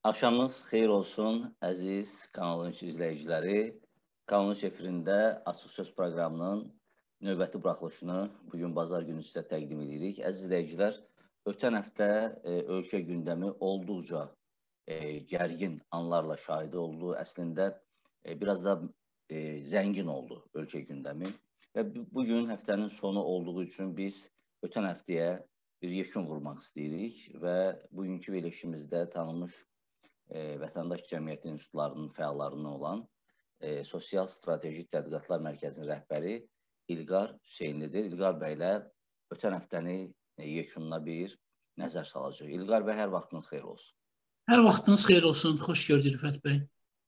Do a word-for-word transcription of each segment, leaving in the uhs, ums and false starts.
Axşamınız xeyir olsun, əziz Kanal üç izləyiciləri. Kanal üç efirində Açıq Söz proqramının növbəti buraxılışını bugün bazar günü sizə təqdim edirik. Əziz izləyicilər, ötən həftə e, ölkə gündəmi olduqca e, gərgin anlarla şahidi oldu. Əslində e, biraz da e, zəngin oldu ölkə gündəmi. Və bugün həftənin sonu olduğu üçün biz ötən həftəyə bir yekun vurmaq istəyirik və bugünkü verilişimizdə tanınmış E, Vətəndaş Cəmiyyəti İnstitutlarının fəallarından olan e, Sosial Strateji Tədqiqatlar Mərkəzinin rəhbəri İlqar Hüseynlidir. İlqar bəylə ötən həftəni e, yekununa bir nəzər salacaq. İlqar bəy, hər vaxtınız xeyir olsun. Hər vaxtınız xeyir olsun. Xoş gördük Rüfət bəy.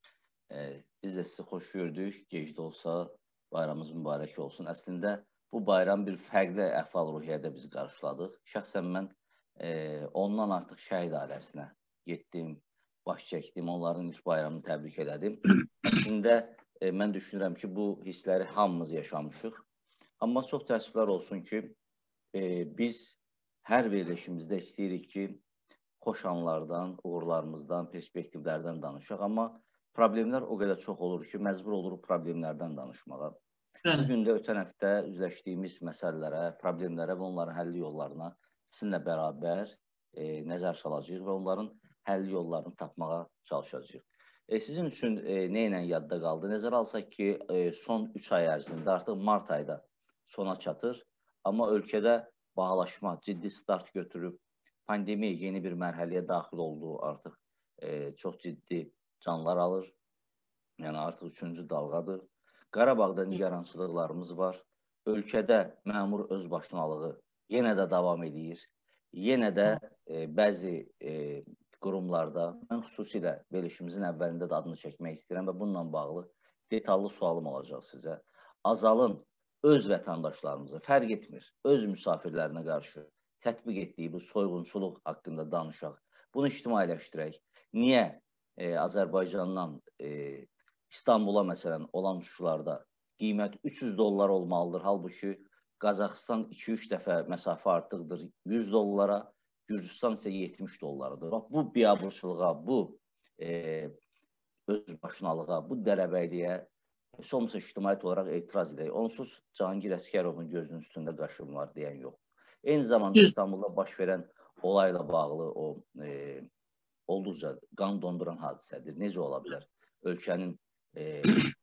E, biz də sizi xoş gördük. Gec də olsa bayramımız mübarək olsun. Əslində bu bayram bir fərqli əhval-ruhiyyədə biz qarşıladıq. Şəxsən mən e, ondan artıq şəhid ailəsinə getdim, baş çəkdim, onların ilk bayramını təbrik elədim. Əslində, e, mən düşünürəm ki, bu hissləri hamımız yaşamışıq. Amma çox təəssüflər olsun ki, e, biz hər verilişimizdə istəyirik ki, xoş anlardan, uğurlarımızdan, perspektivlərdən danışaq. Amma problemlər o qədər çox olur ki, məcbur oluruq problemlərdən danışmağa. Bəli. Bugün də ötən həftə üzləşdiyimiz məsələlərə, problemlərə və onların həlli yollarına sizinlə bərabər e, nəzər salacağıq və onların həlli yollarını tapmağa çalışacağıq. E, sizin üçün e, nə ilə yadda qaldı? Nəzərə alsaq ki, e, son üç ay ərzində artıq mart ayda sona çatır. Amma ölkədə bahalaşma ciddi start götürüb, pandemiya yeni bir mərhələyə daxil oldu. Artıq e, çox ciddi canlar alır. Yəni artıq üçüncü dalğadır. Qarabağda nigarançılıqlarımız var. Ölkədə məmur özbaşınalığı yenə də davam edir. Yenə də e, bəzi e, qurumlarda, mən xüsusilə verilişimizin əvvəlində də adını çəkmək istəyirəm və bununla bağlı detallı sualım olacaq sizə. Azalın öz vətəndaşlarımıza, fərq etmir, öz müsafirlərinə qarşı tətbiq etdiyi bu soyğunçuluq haqqında danışaq. Bunu ictimailəşdirək. Niyə e, Azərbaycandan e, İstanbula məsələn olan uçuşlarda qiymət üç yüz dollar olmalıdır, halbuki Qazaxıstan iki üç dəfə məsafə artıqdır yüz dollara, Gürcüstan isə yetmiş dollarıdır. Bax, bu biabırçılığa, bu e, özbaşınalığa, bu dərəbəyliyə somsa ictimaiyyət olaraq etiraz edək. Onsuz Cahangir Əsgərovun gözünün üstündə qaşım var deyən yox. Eyni zamanda İstanbulda baş verən olayla bağlı o e, olduqca qan donduran hadisədir. Necə ola bilər? Ölkənin e,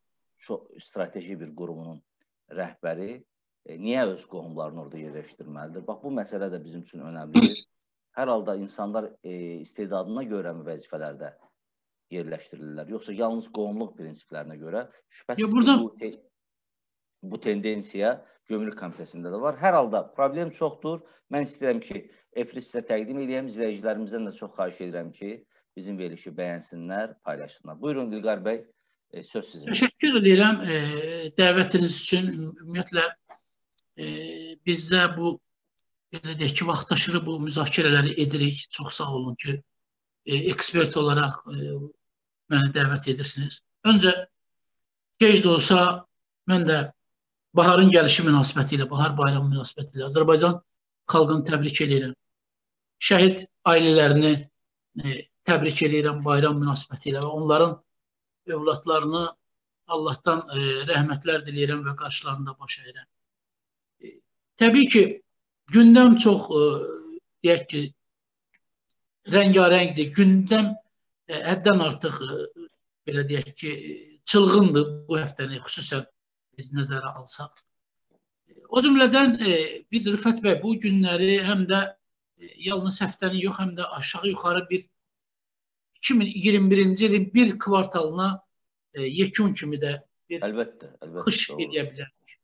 çox strateji bir qurumunun rəhbəri e, niyə öz qohumlarını orada yerləşdirməlidir? Bax, bu məsələ də bizim üçün önəmlidir. Hər halda insanlar e, istedadına görə mi vəzifələrdə yerləşdirilirlər? Yoxsa yalnız qohumluq prinsiplərinə görə? Şübhəsiz ki, bu, te bu tendensiya Gömrük Komitəsində də var. Hər halda problem çoxdur. Mən istəyirəm ki, efiri sizə təqdim edəyəm. İzləyicilərimizdən də çox xahiş edirəm ki, bizim verilişi bəyənsinlər, paylaşsınlar. Buyurun İlqar bəy, e, söz sizin. Təşəkkür edirəm e, dəvətiniz üçün. Ümumiyyətlə, e, bizdə bu belə deyək ki, vaxtaşırı bu müzakirələri edirik. Çox sağ olun ki, e, ekspert olaraq e, məni dəvət edirsiniz. Öncə, gec də olsa, mən də baharın gəlişi münasibəti ilə, bahar bayramı münasibəti ilə Azərbaycan xalqını təbrik edirəm. Şəhid ailələrini e, təbrik edirəm bayram münasibəti ilə və onların övladlarını Allahdan e, rəhmətlər diləyirəm və qarşılarında baş əyirəm. E, təbii ki, gündəm çox, e, deyək ki, rəngarəngdir. Gündəm e, həddən artıq, e, belə deyək ki, çılğındır bu həftəni, xüsusən biz nəzərə alsaq. E, o cümlədən e, biz Rüfət bəy bu günləri həm də e, yalnız həftəni yox, həm də aşağı-yuxarı bir iki min iyirmi birinci ilin bir kvartalına e, yekun kimi də bir əlbəttə, əlbəttə, xış edə bilərik.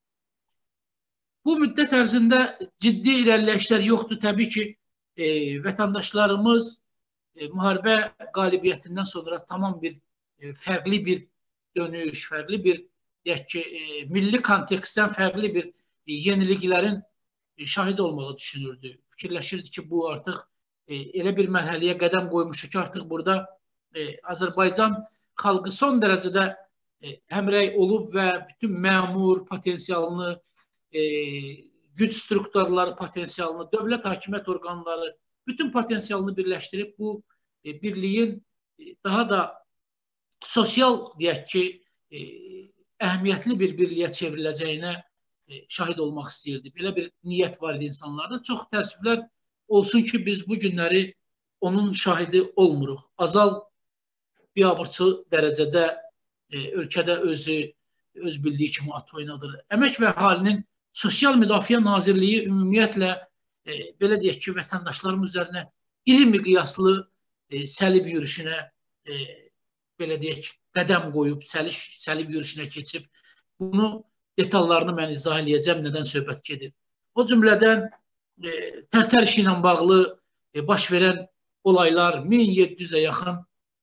Bu müddət ərzində ciddi irəliləyişlər yoxdur. Təbii ki, e, vətəndaşlarımız e, müharibə qalibiyyətindən sonra tamam bir e, fərqli bir dönüş, fərqli bir, deyək ki, e, milli kontekstdən fərqli bir e, yeniliklərin e, şahid olmağı düşünürdü. Fikirləşirdi ki, bu artıq e, elə bir mərhələyə qədəm qoymuşu ki, artıq burada e, Azərbaycan xalqı son dərəcədə e, həmrəy olub və bütün məmur potensialını, E, güc strukturları potensialını, dövlət hakimiyyət orqanları bütün potensialını birləşdirib bu e, birliyin daha da sosial, deyək ki, e, əhəmiyyətli bir birliyə çevriləcəyinə e, şahid olmaq istəyirdi. Belə bir niyyət var idi insanlarda. Çox təəssüflər olsun ki, biz bu günləri onun şahidi olmuruq. Azal biabırçı dərəcədə e, ölkədə özü öz bildiyi kimi at oynadır. Əmək və Əhalinin Sosial Müdafiə Nazirliyi ümumiyyətlə e, belə deyək ki, vətəndaşlarımız üzərinə iri miqyaslı e, səlib yürüşünə e, belə deyək, qədəm qoyub, səliş, səlib yürüşünə keçib. Bunu detallarını mən izah edəcəm, nədən söhbət gedir. O cümlədən e, Tərtər işi ilə bağlı e, baş verən olaylar min yeddi yüzə yaxın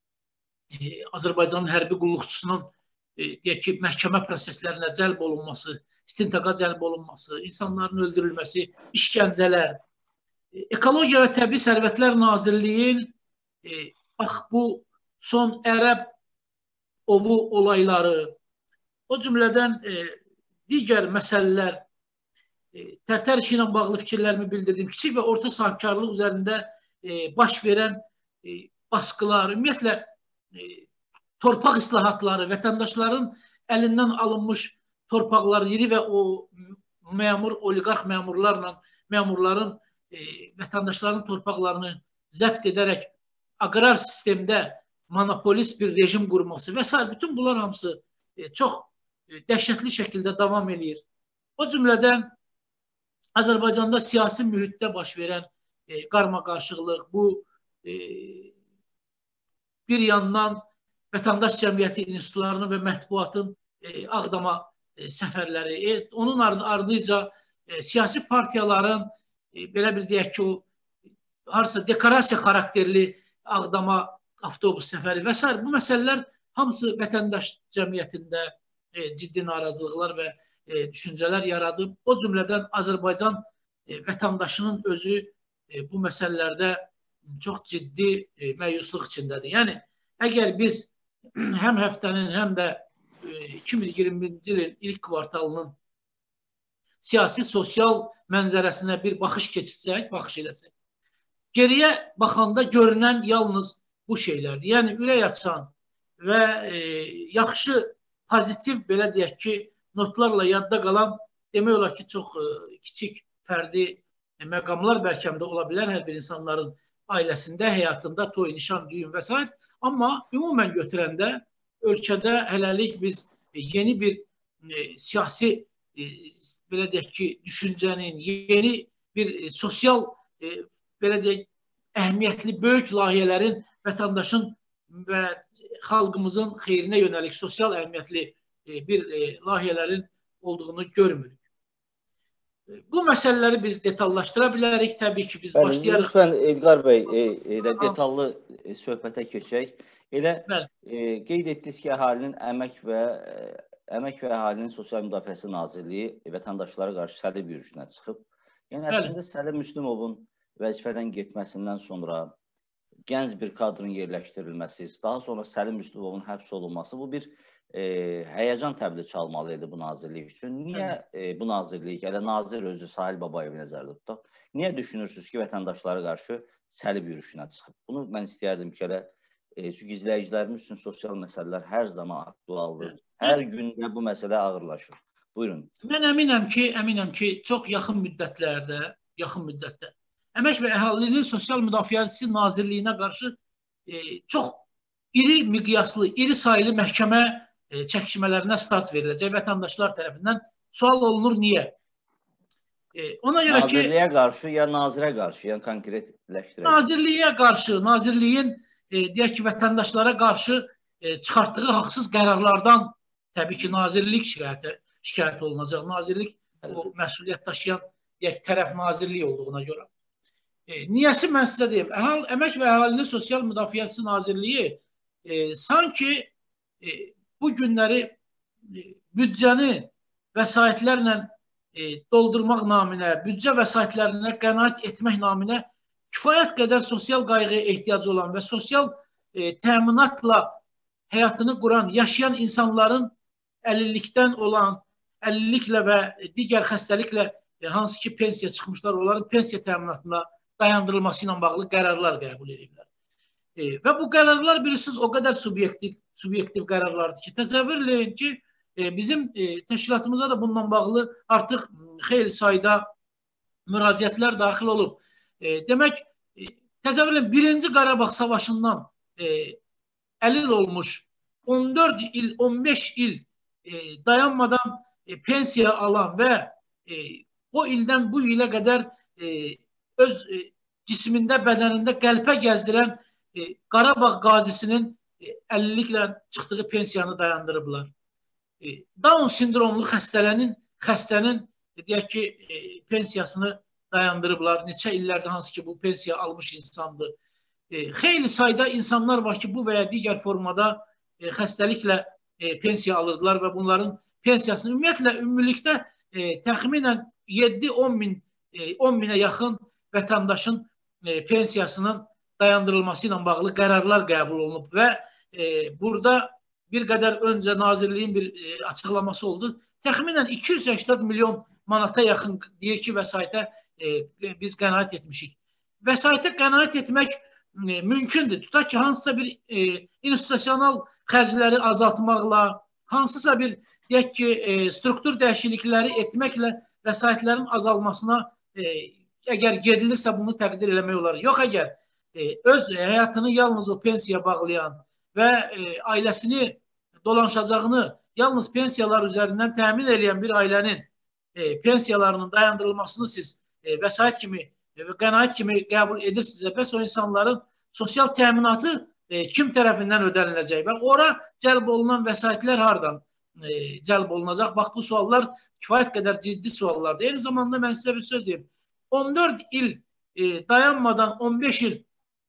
e, Azərbaycanın hərbi qulluqçusunun e, deyək ki, məhkəmə proseslərinə cəlb olunması, istintaqa cəlb olunması, insanların öldürülməsi, işgəncələr. E, Ekologiya və Təbii Sərvətlər Nazirliyin e, bax bu son ərəb ovu olayları, o cümlədən e, digər məsələlər, e, Tərtər işi ilə bağlı fikirlərimi bildirdim. Kiçik və orta sahibkarlıq üzərində e, baş verən e, baskılar, ümumiyyətlə e, torpaq islahatları, vətəndaşların əlindən alınmış torpaqlar, iri və o məmur, oliqarx məmurlarla, məmurların e, vətəndaşların torpaqlarını zəbt edərək aqrar sistemdə monopolist bir rejim qurması və s. Bütün bunlar hamısı e, çox e, dəhşətli şəkildə davam edir. O cümlədən Azərbaycanda siyasi mühitdə baş verən e, qarma-qarşıqlıq, bu e, bir yandan vətəndaş cəmiyyəti institutlarının və mətbuatın e, Ağdama e, səfərləri, e, onun ardınca e, siyasi partiyaların e, belə bir deyək ki, o harasa dekorasiya xarakterli Ağdama avtobus səfəri və s. Bu məsələlər hamısı vətəndaş cəmiyyətində e, ciddi narazılıqlar və e, düşüncələr yaradıb. O cümlədən Azərbaycan e, vətəndaşının özü e, bu məsələlərdə çox ciddi e, məyusluq içindədir. Yəni, əgər biz həm həftənin, həm də e, iki min iyirmi birinci ilin ilk kvartalının siyasi, sosial mənzərəsinə bir baxış keçsək, baxış eləsək, geriyə baxanda görünən yalnız bu şeylərdir. Yəni, ürək açan və e, yaxşı, pozitiv, belə deyək ki, notlarla yadda qalan, demək olar ki, çox e, kiçik fərdi e, məqamlar bəlkə də ola bilər hər bir insanların ailəsində, həyatında, toy, nişan, düyün və s. Amma ümumən götürəndə ölkədə hələlik biz yeni bir e, siyasi e, belə deyək ki, düşüncənin, yeni bir e, sosial e, belə deyək, əhəmiyyətli böyük layihələrin vətəndaşın və xalqımızın xeyrinə yönəlik sosial əhəmiyyətli e, bir e, layihələrin olduğunu görmürük. Bu məsələləri biz detallaşdıra bilərik. Təbii ki, biz Bəli, başlayarıq. Lütfən, Elqar bəy, e, elə detallı e, söhbətə keçək. Elə e, qeyd etdiniz ki, əhalinin əmək və e, əmək və əhalinin Sosial Müdafiəsi Nazirliyi vətəndaşlara qarşı səlib yürüşünə çıxıb. Yəni, Bəli. Əslində Səlim Müslümovun vəzifədən getməsindən sonra gənc bir kadrın yerləşdirilməsi, daha sonra Səlim Müslümovun həbs olunması, bu bir e, həyəcan təbili çalmalı idi bu nazirlik üçün. Niyə e, bu nazirlik, elə nazir özü Sahil Babayev nəzərdə tutaq, niyə düşünürsünüz ki, vətəndaşlara qarşı səlib yürüşünə çıxıb? Bunu mən istəyərdim ki, elə e, çünki izləyicilərimiz üçün sosial məsələlər hər zaman aktualdır. Hər gündə bu məsələ ağırlaşır. Buyurun. Mən əminəm ki, əminəm ki, çox yaxın müddətlərdə, yaxın müddətdə Əmək və Əhalinin Sosial Müdafiəsi Nazirliyinə qarşı e, çox iri miqyaslı, iri sayılı məhkəmə e, çəkişmələrinə start veriləcək vətəndaşlar tərəfindən. Sual olunur, niyə? E, ona görə ki... Nazirliyə qarşı ya nazirə qarşı, yəni konkretləşdirək. Nazirliyə qarşı, nazirliyin e, deyək ki, vətəndaşlara qarşı e, çıxartdığı haqsız qərarlardan təbii ki, nazirlik şikayət, şikayət olunacaq. Nazirlik o məsuliyyət daşıyan deyək, tərəf nazirlik olduğuna görə. E, niyəsi mən sizə deyim, Əhal, Əmək və Əhalinin Sosial Müdafiəsi Nazirliyi e, sanki e, bu günləri e, büdcəni vəsaitlərlə e, doldurmaq naminə, büdcə vəsaitlərinə qənaət etmək naminə kifayət qədər sosial qayğıya ehtiyacı olan və sosial e, təminatla həyatını quran, yaşayan insanların əlillikdən olan, əlilliklə və digər xəstəliklə e, hansı ki pensiya çıxmışlar, onların pensiya təminatına dayandırılması ilə bağlı qərarlar qəbul ediblər. E, və bu qərarlar bilirsiniz o qədər subyektiv, subyektiv qərarlardır ki, təsəvvür edin ki, e, bizim e, təşkilatımıza da bununla bağlı artıq xeyli sayda müraciətlər daxil olub. E, demək, e, təsəvvür edin, birinci Qarabağ savaşından e, əlil olmuş on dörd il, on beş il e, dayanmadan e, pensiya alan və e, o ildən bu ilə qədər e, öz e, cismində, bədənində qəlpə gəzdirən e, Qarabağ qazisinin e, əlilliklə çıxdığı pensiyanı dayandırıblar. E, Down sindromlu xəstələrin, xəstənin e, deyək ki, e, pensiyasını dayandırıblar. Neçə illərdə hansı ki bu pensiya almış insandır. E, xeyli sayda insanlar var ki, bu və ya digər formada e, xəstəliklə e, pensiya alırdılar və bunların pensiyasını ümumiyyətlə, ümumilikdə e, təxminən yeddi on min, e, on minə yaxın vətəndaşın e, pensiyasının dayandırılması ilə bağlı qərarlar qəbul olunub və e, burada bir qədər öncə Nazirliyin bir e, açıqlaması oldu. Təxminən iki yüz səksən milyon manata yaxın deyir ki, vəsaitə e, biz qənaət etmişik. Vəsaitə qənaət etmək e, mümkündür. Tutaq ki, hansısa bir e, institusional xərcləri azaltmaqla, hansısa bir deyək ki, e, struktur dəyişiklikləri etməklə vəsaitlərin azalmasına e, əgər gedilirsə bunu təqdir eləmək olar. Yox, əgər e, öz həyatını yalnız o pensiya bağlayan və e, ailəsini dolanışacağını yalnız pensiyalar üzərindən təmin edən bir ailənin e, pensiyalarının dayandırılmasını siz e, vəsait kimi və e, qənaət kimi qəbul edirsinizsə, bəs o insanların sosial təminatı e, kim tərəfindən ödəniləcək və ora cəlb olunan vəsaitlər hardan e, cəlb olunacaq? Bax, bu suallar kifayət qədər ciddi suallardır. Eyni zamanda mən sizə bir söz deyim. on dörd il e, dayanmadan on beş il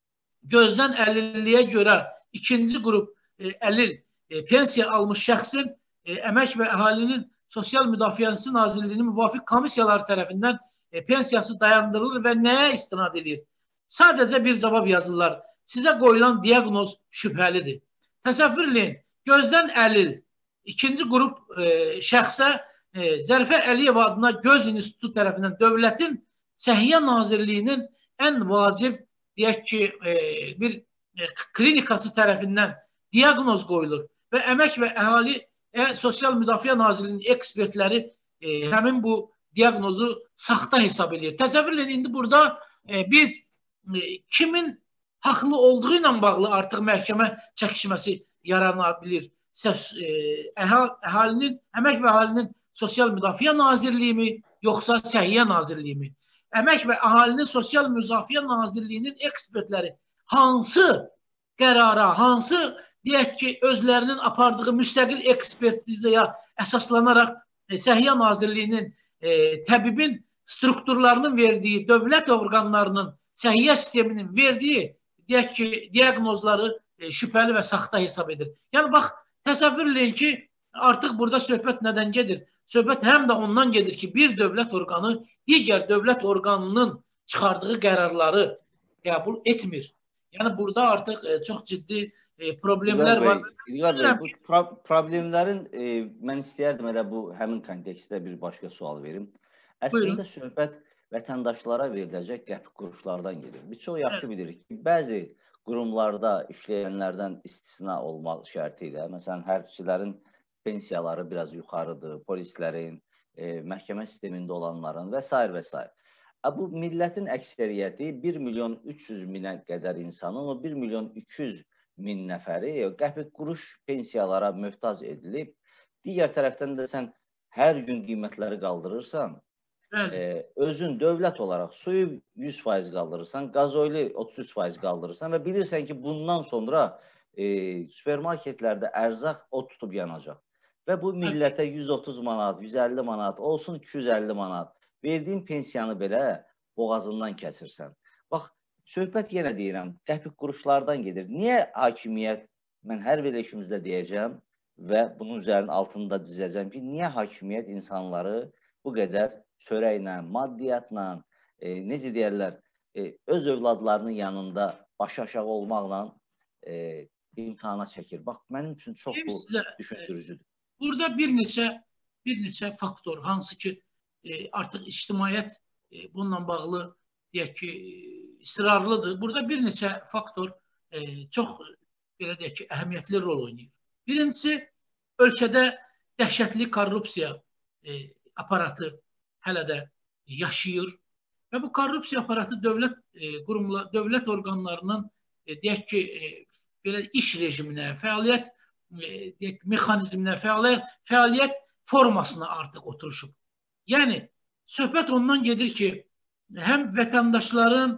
gözdən əlilliyə görə ikinci qrup e, əlil e, pensiya almış şəxsin e, Əmək və Əhalinin Sosial Müdafiəsi Nazirliyinin müvafiq komissiyaları tərəfindən e, pensiyası dayandırılır və nəyə istinad edir? Sadəcə bir cavab yazırlar. Sizə qoyulan diaqnoz şübhəlidir. Təsəvvür edin, gözdən əlil ikinci qrup e, şəxsə e, Zərifə Əliyev adına Göz İnstitutu tərəfindən dövlətin Səhiyyə Nazirliyinin ən vacib deyək ki, e, bir e, klinikası tərəfindən diaqnoz qoyulur və Əmək və Əhali e, Sosial Müdafiə Nazirliyinin ekspertləri e, həmin bu diaqnozu saxta hesab edir. Təsəvvür edin, indi burada e, biz e, kimin haqlı olduğu ilə bağlı artıq məhkəmə çəkişməsi yarana bilir. E, əhalinin, Əmək və Əhalinin Sosial Müdafiə Nazirliyi mi, yoxsa Səhiyyə Nazirliyi mi? Əmək və Əhalinin Sosial Müdafiə Nazirliyinin ekspertləri hansı qərara, hansı deyək ki, özlərinin apardığı müstəqil ekspertizaya əsaslanaraq e, Səhiyyə Nazirliyinin e, təbibin strukturlarının verdiyi, dövlət orqanlarının, səhiyyə sisteminin verdiyi deyək ki, diaqnozları e, şübhəli və saxta hesab edir. Yəni, bax, təsəvvür edin ki, artıq burada söhbət nədən gedir? Söhbət həm də ondan gedir ki, bir dövlət orqanı digər dövlət orqanının çıxardığı qərarları qəbul etmir. Yəni, burada artıq e, çox ciddi e, problemlər İlqar var. Bəy, İlqar Bəy, bu pro problemlərin e, mən istəyərdim elə bu həmin kontekstdə bir başqa sual verim. Əslində Buyurun. Söhbət vətəndaşlara veriləcək qəpik quruşlardan gedir. Biz çox yaxşı evet. bilirik ki, bəzi qurumlarda işləyənlərdən istisna olmaq şərti ilə, məsələn, hərbçilərin pensiyaları biraz yuxarıdır, polislərin, e, məhkəmə sistemində olanların və s. və s. Bu millətin əksəriyyəti bir milyon üç yüz minə qədər insanın, o bir milyon iki yüz min nəfəri qəpik quruş pensiyalara möhtac edilib. Digər tərəfdən də sən hər gün qiymətləri qaldırırsan, e, özün dövlət olaraq suyu yüz faiz qaldırırsan, qazoili otuz üç faiz qaldırırsan və bilirsən ki, bundan sonra e, supermarketlərdə ərzaq od tutub yanacaq. Və bu millətə yüz otuz manat, yüz əlli manat, olsun iki yüz əlli manat verdiyin pensiyanı belə boğazından kəsirsən. Bax, söhbət yenə deyirəm, qəpik quruşlardan gedir. Niyə hakimiyyət, mən hər verilişimizdə deyəcəm və bunun üzərinin altında dizəcəm ki, niyə hakimiyyət insanları bu qədər sörəklə, maddiyyatla, e, necə deyərlər, e, öz övladlarının yanında baş aşağı olmaqla e, imtihana çəkir. Bax, mənim üçün çox bu düşündürücüdür. Burada bir neçə, bir neçə faktor, hansı ki, e, artıq ictimaiyyət e, bununla bağlı deyək ki, israrlıdır. Burada bir neçə faktor e, çox belə deyək ki, əhəmiyyətli rol oynayır. Birincisi, ölkədə dəhşətli korrupsiya e, aparatı hələ də yaşayır və bu korrupsiya aparatı dövlət e, qurumla, dövlət orqanlarının e, deyək ki, e, belə iş rejiminə, fəaliyyət e, deyək, mexanizminə, fəaliyyət, fəaliyyət formasına artıq oturuşub. Yəni, söhbət ondan gedir ki, həm vətəndaşların,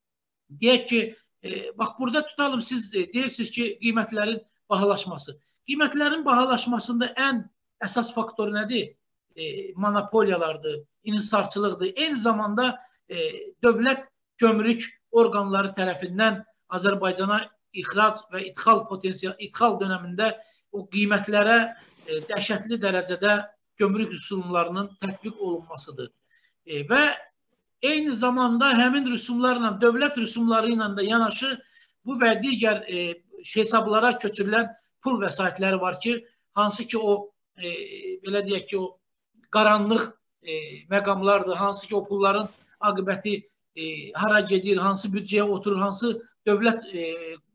deyək ki, e, bax, burada tutalım, siz e, deyirsiniz ki, qiymətlərin bahalaşması. Qiymətlərin bahalaşmasında ən əsas faktor nədir? E, monopoliyalardır, inhisarçılıqdır. Eyni zamanda e, dövlət gömrük orqanları tərəfindən Azərbaycana ixrac və idxal potensial, idxal dönəmində o qiymətlərə e, dəhşətli dərəcədə gömrük rüsumlarının tətbiq olunmasıdır. E, və eyni zamanda həmin rüsumlarla, dövlət rüsumları ilə də yanaşı bu və digər e, hesablara köçürülən pul vəsaitləri var ki, hansı ki o, e, belə deyək ki, o qaranlıq e, məqamlardır, hansı ki o pulların aqibəti e, hara gedir, hansı büdcəyə oturur, hansı dövlət e,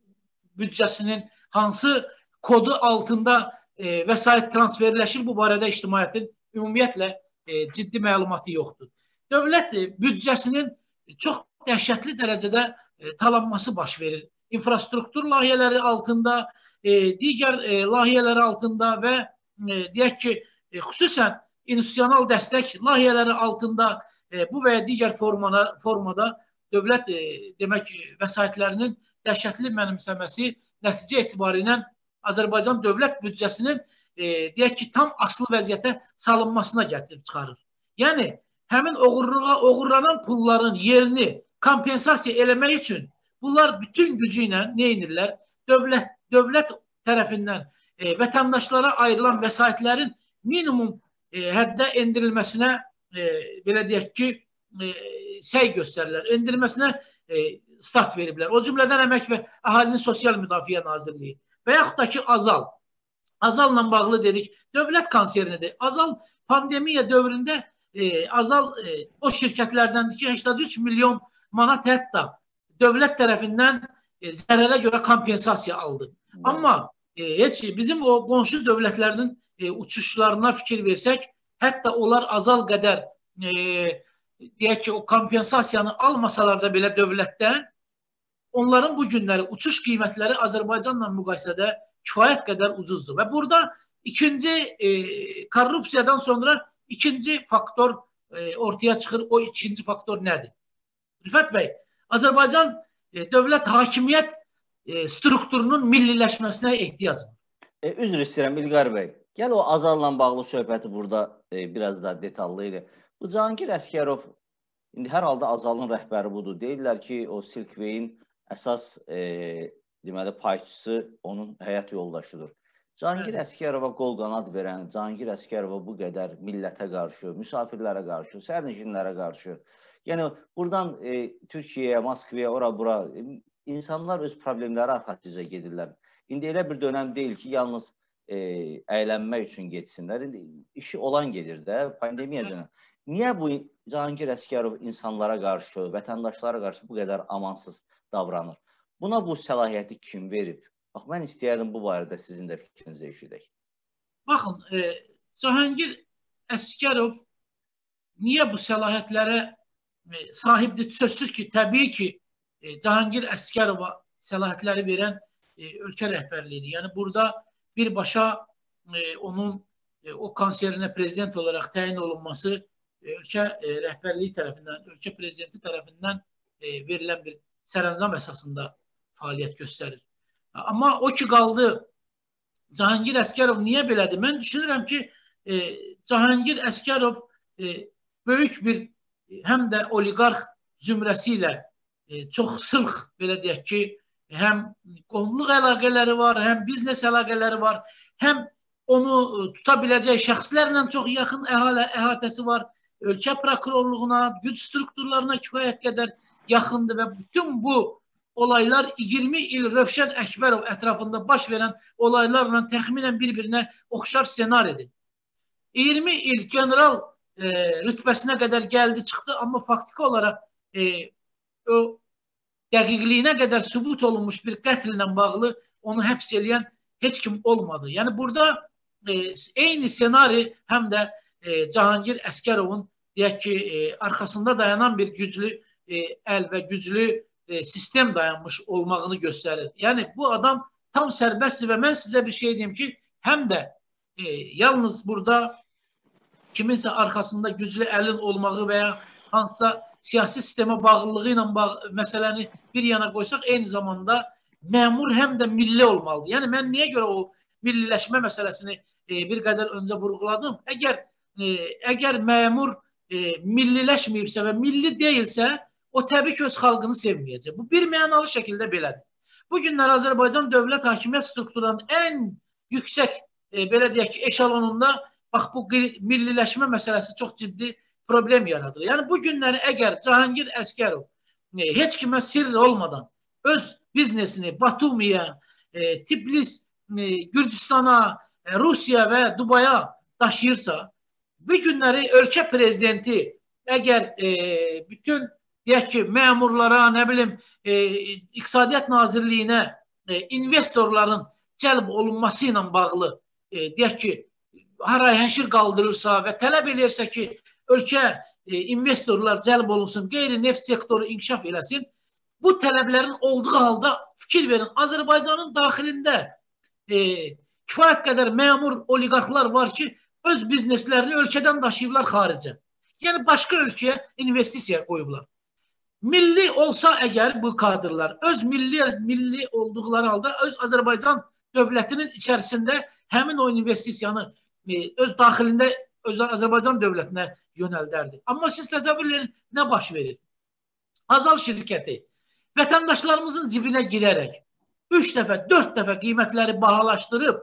büdcəsinin hansı kodu altında e, vəsait transferləşir, bu barədə ictimaiyyətin ümumiyyətlə e, ciddi məlumatı yoxdur. Dövlət e, büdcəsinin çox dəhşətli dərəcədə e, talanması baş verir. İnfrastruktur layihələri altında, e, digər e, layihələri altında və e, deyək ki, e, xüsusən institusional dəstək layihələri altında e, bu və ya digər formana, formada dövlət e, demək vəsaitlərinin dəhşətli mənimsəməsi nəticə etibarilə Azərbaycan dövlət büdcəsinin e, deyək ki, tam asılı vəziyyətə salınmasına gətirib çıxarır. Yəni, həmin oğurluğa, oğurlanan pulların yerini kompensasiya eləmək üçün bunlar bütün gücü ilə nə edirlər? Dövlət, dövlət tərəfindən e, vətəndaşlara ayrılan vəsaitlərin minimum e, həddə endirilməsinə e, belə deyək ki, e, səy göstərirlər. Endirilməsinə e, start veriblər. O cümlədən Əmək və Əhalinin Sosial Müdafiə Nazirliyi və yaxud da ki, Azal. Azalla bağlı dedik, dövlət konsernidir. Azal pandemiya dövründə e, Azal e, o şirkətlərdəndir ki, səksən üç milyon manat hətta dövlət tərəfindən e, zərərə görə kompensasiya aldı. Hmm. Amma e, heç bizim o qonşu dövlətlərinin e, uçuşlarına fikir versək, hətta onlar Azal qədər e, deyək ki, o kompensasiyanı almasalar da belə dövlətdən, onların bu günləri uçuş qiymətləri Azərbaycanla müqayisədə kifayət qədər ucuzdur. Və burada ikinci e, korrupsiyadan sonra ikinci faktor e, ortaya çıxır. O ikinci faktor nədir? Rüfət bəy, Azərbaycan e, dövlət hakimiyyət e, strukturunun milliləşməsinə ehtiyac var. E, üzr istəyirəm İlqar bəy. Gəl o Azarla bağlı söhbəti burada e, biraz da detallı idi. Bu Cahangir Əsgərov, indi hər halda Azalın rəhbəri budur. Deyirlər ki, o Silkveyin əsas e, deməli payçısı onun həyat yoldaşıdır. Cahangir evet. Əsgərova qol qanad verən, Cahangir Əsgərova bu qədər millətə qarşı, misafirlərə qarşı, sərnişinlərə qarşı, yəni buradan e, Türkiyəyə, Moskvaya, ora-bura e, insanlar öz problemləri arxasıca gedirlər. İndi elə bir dönəm deyil ki, yalnız e, əylənmək üçün getsinlər. İndi işi olan gedir də, pandemiyacan. Niyə bu Cahangir Əsgərov insanlara qarşı, vətəndaşlara qarşı bu qədər amansız davranır? Buna bu səlahiyyəti kim verib? Bax, mən istəyərdim bu barədə sizin də fikrinizi eşidək. Baxın, e, Cahangir Əsgərov niyə bu səlahiyyətlərə e, sahibdir? Sözsüz ki, təbii ki, e, Cahangir Əsgərova səlahiyyətləri verən e, ölkə rəhbərliyidir. Yəni, burada birbaşa e, onun e, o konserinə prezident olaraq təyin olunması e, ölkə e, rəhbərliyi tərəfindən, ölkə prezidenti tərəfindən e, verilən bir sərəncam əsasında fəaliyyət göstərir. Amma o ki qaldı, Cahangir Əsgərov niyə belədir? Mən düşünürəm ki, e, Cahangir Əsgərov e, böyük bir e, həm də oliqarx zümrəsi ilə e, çox sıx, belə deyək ki, həm qohumluq əlaqələri var, həm biznes əlaqələri var, həm onu e, tuta biləcək şəxslərlə çox yaxın əhali, əhatəsi var. Ölkə prokurorluğuna, güc strukturlarına kifayət qədər yaxındır və bütün bu olaylar iyirmi il Rövşən Əkbərov ətrafında baş verən olaylarla təxminən bir-birinə oxşar senaridir. iyirmi il general e, rütbəsinə qədər gəldi, çıxdı, amma faktiki olaraq e, o dəqiqliyinə qədər sübut olunmuş bir qətlə bağlı onu həbs edən heç kim olmadı. Yəni burada e, eyni senari həm də e, Cahangir Əskərovun deyək ki, e, arxasında dayanan bir güclü e, əl və güclü e, sistem dayanmış olmağını göstərir. Yəni bu adam tam sərbəstdir və mən sizə bir şey deyim ki, həm də e, yalnız burada kiminsə arxasında güclü əlin olmağı və ya hansısa siyasi sistemə bağlılığı ilə bağ məsələni bir yana qoysaq, eyni zamanda məmur həm də milli olmalıdır. Yəni mən niyə görə o milliləşmə məsələsini e, bir qədər öncə vurğuladım? Əgər e, əgər məmur e, milliləşməyibsə və milli deyilsə, o təbii ki, öz xalqını sevməyəcək. Bu bir mənalı şəkildə belədir. Bu günlər Azərbaycan dövlət hakimiyyət strukturunun ən yüksək, e, belə deyək ki, eşalonunda bax bu milliləşmə məsələsi çox ciddi problem yaradır. Yəni bu günləri əgər Cahangir Əskərov e, heç kimə sirr olmadan öz biznesini Batumiyə, e, Tiflis, e, Gürcüstana, e, Rusiya və Dubaya daşıyırsa, bu günləri ölkə prezidenti əgər e, bütün deyək ki, məmurlara, nə bilim, e, İqtisadiyyat Nazirliyinə e, investorların cəlb olunması ilə bağlı e, deyək ki, haray həşir qaldırırsa və tələb edirsə ki, ölkə e, investorlar cəlb olunsun, qeyri-neft sektoru inkişaf eləsin, bu tələblərin olduğu halda fikir verin, Azərbaycanın daxilində e, kifayət qədər məmur oliqarxlar var ki, öz bizneslərini ölkədən daşıyıblar xaricə. Yəni başqa ölkəyə investisiya qoyublar. Milli olsa əgər bu kadrlar öz milli, milli olduqları halda öz Azərbaycan dövlətinin içərisində həmin o investisiyanı e, öz daxilində öz Azərbaycan dövlətinə yönəldərdi. Amma siz təsəvvür edin, nə baş verir? Azal şirkəti vətəndaşlarımızın cibinə girərək üç dəfə, dörd dəfə qiymətləri bahalaşdırıb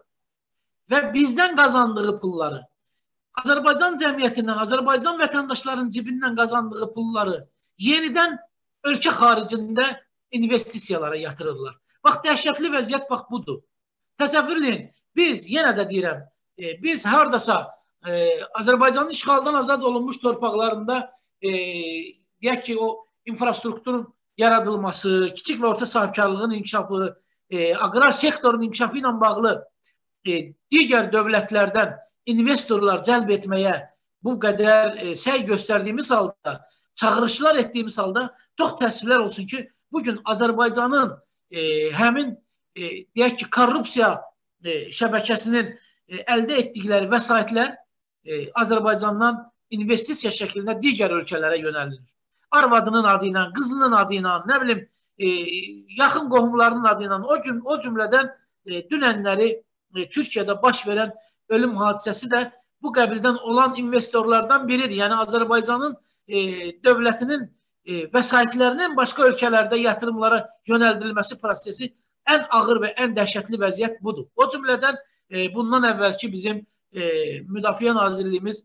və bizdən qazandığı pulları, Azərbaycan cəmiyyətindən, Azərbaycan vətəndaşlarının cibindən qazandığı pulları yenidən ölkə xaricində investisiyalara yatırırlar. Bax, dəhşətli vəziyyət bax budur. Təsəvvür edin, biz, yenə də deyirəm, e, biz haradasa e, Azərbaycanın işğaldan azad olunmuş torpaqlarında e, deyək ki, o infrastrukturun yaradılması, kiçik və orta sahibkarlığın inkişafı, e, aqrar sektorun inkişafı ilə bağlı e, digər dövlətlərdən investorlar cəlb etməyə bu qədər e, səy göstərdiyimiz halda, çağırışlar etdiyimiz halda çox təəssüflər olsun ki, bugün Azərbaycanın e, həmin e, deyək ki, korrupsiya e, şəbəkəsinin e, əldə etdikləri vəsaitlər e, Azərbaycandan investisiya şəklində digər ölkələrə yönəlilir. Arvadının adı ilə, qızının adı ilə, nə bilim, e, yaxın qohumlarının adı ilə, o, cüm o cümlədən e, dünənləri e, Türkiyədə baş verən ölüm hadisəsi də bu qəbildən olan investorlardan biridir. Yəni Azərbaycanın e, dövlətinin e, vəsaitlərinin başqa ölkələrdə yatırımlara yönəldilməsi prosesi ən ağır və ən dəhşətli vəziyyət budur. O cümlədən e, bundan əvvəlki bizim e, Müdafiə Nazirliyimiz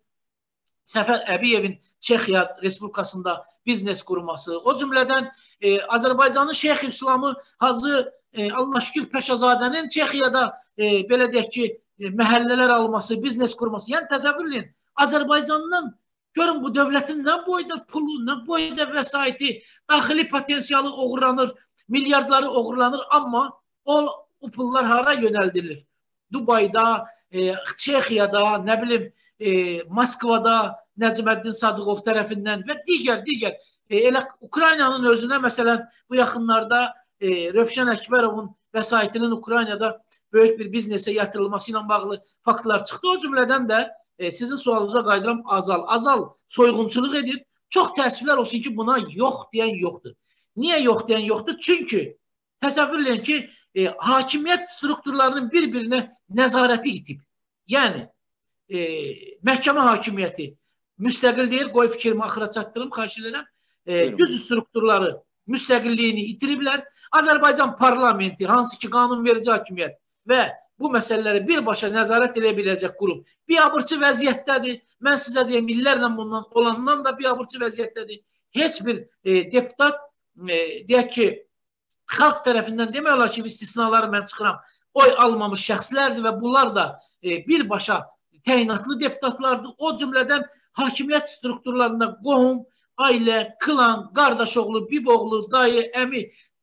Səfər Əbiyevin Çexiya Respublikasında biznes qurması, o cümlədən e, Azərbaycanın Şeyx İslamı Hacı e, Allah şükür Pəşazadənin Çexiyada e, belə deyək ki, e, məhəllələr alması, biznes qurması. Yəni təsəvvür edin, Azərbaycandan görün bu dövlətin nə boyda pulu, nə boyda vəsaiti, daxili potensialı oğurlanır, milyardları oğurlanır, amma o, o pullar hara yönəldilir? Dubayda, e, Çexiyada, nə bilim, e, Moskvada, Nəcməddin Sadıqov tərəfindən və digər, digər, e, elə Ukraynanın özünə, məsələn, bu yaxınlarda e, Rövşən Əkbərovun vəsaitinin Ukraynada böyük bir biznesə yatırılması ilə bağlı faktlar çıxdı. O cümlədən də e, sizin sualınıza qaydıram Azal. Azal soyğunçuluq edir. Çox təəssüflər olsun ki, buna yox deyən yoxdur. Niyə yox deyən yoxdur? Çünki təsəvvür edin ki, e, hakimiyyət strukturlarının bir-birinə nəzarəti itib. Yəni, e, məhkəmə hakimiyyəti müstəqil deyir, qoy fikrimi axıra çatdırım, xahiş edirəm. E, güc strukturları müstəqilliyini itiriblər. Azərbaycan parlamenti, hansı ki qanunverici hakimiyyət və bu məsələləri birbaşa nəzarət edə biləcək qurum biabırçı vəziyyətdədir. Mən sizə deyəm, illərlə bundan olandan da biabırçı vəziyyətdədir. Heç bir e, deputat, e, deyək ki, xalq tərəfindən demək olar ki, istisnaları mən çıxıram, oy almamış şəxslərdir və bunlar da e, birbaşa təyinatlı deputatlardır. O cümlədən hakimiyyət strukturlarında qohum, ailə, klan, qardaşoğlu, biboğlu, dayı, əmi,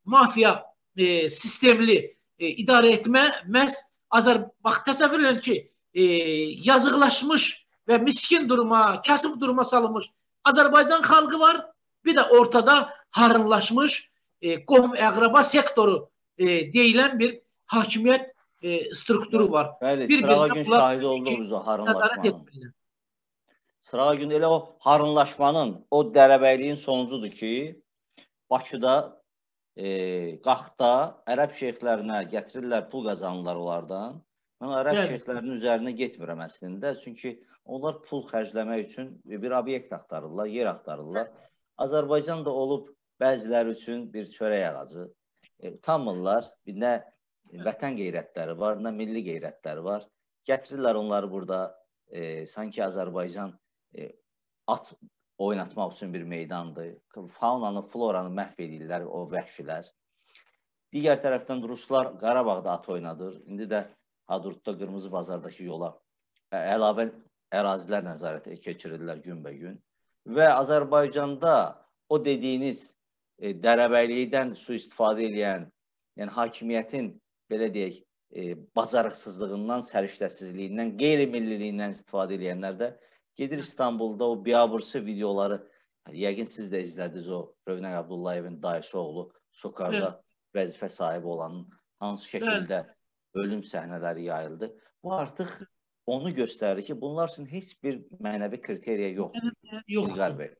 mafiya e, sistemli e, idarə etmə məhz Azər bax təsəvvür edin ki, e, yazıqlaşmış və miskin duruma, kasıb duruma salınmış Azərbaycan xalqı var. Bir də ortada harınlaşmış e, qohum əqraba sektoru e, deyilən bir hakimiyyət e, strukturu var. Bəli, sırağa gün şahidi olduğumuz o harınlaşmanın. Sırağa gün elə o harınlaşmanın, o dərəbəyliyin sonucudur ki, Bakıda, e, Qaxda ərəb şeyxlərinə gətirirlər, pul qazanırlar onlardan. Mən ərəb evet. şeyxlərinin üzərinə getmirəm əslində. Çünki onlar pul xərcləmək üçün bir obyekt axtarırlar, yer axtarırlar. Azərbaycan da olub bəziləri üçün bir çörək ağacı. E, utanmırlar, nə vətən qeyrətləri var, nə milli qeyrətləri var. Gətirirlər onları burada, e, sanki Azərbaycan e, at oynatmaq üçün bir meydandır. Faunanı, floranı məhv edirlər o vəhşilər. Digər tərəfdən Ruslar Qarabağda at oynadır. İndi də Hadrutda, Qırmızı Bazardakı yola əlavə ərazilər nəzarətə keçirirlər günbəgün. Və Azərbaycanda o dediyiniz e, dərəbəylikdən sui-istifadə edən, yəni hakimiyyətin, belə deyək, e, bacarıqsızlığından, səriştəsizliyindən, qeyri-milliliyindən istifadə edənlər də gedir İstanbulda o biabırsı videoları, yəqin siz də izlədiniz o Rövnəq Abdullayevin dayısı oğlu Sokarda evet. vəzifə sahibi olanın hansı şəkildə evet. ölüm səhnələri yayıldı. Bu artıq onu göstərir ki, bunlar üçün heç bir mənəvi kriteriya yoxdur. Yox.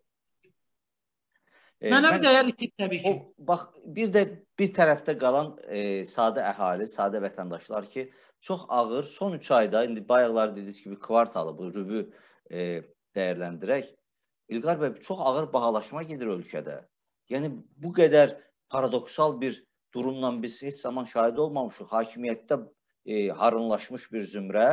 E, mənəvi dəyər itib təbii ki. O, bax, bir də bir tərəfdə qalan e, sadə əhali, sadə vətəndaşlar ki, çox ağır, son üç ayda, indi bayaqlar dediniz kimi kvartalı, bu rübü e, dəyərləndirək, İlqar bəy, çox ağır bahalaşma gedir ölkədə. Yəni, bu qədər paradoksal bir durumla biz heç zaman şahid olmamışıq. Hakimiyyətdə e, harınlaşmış bir zümrə,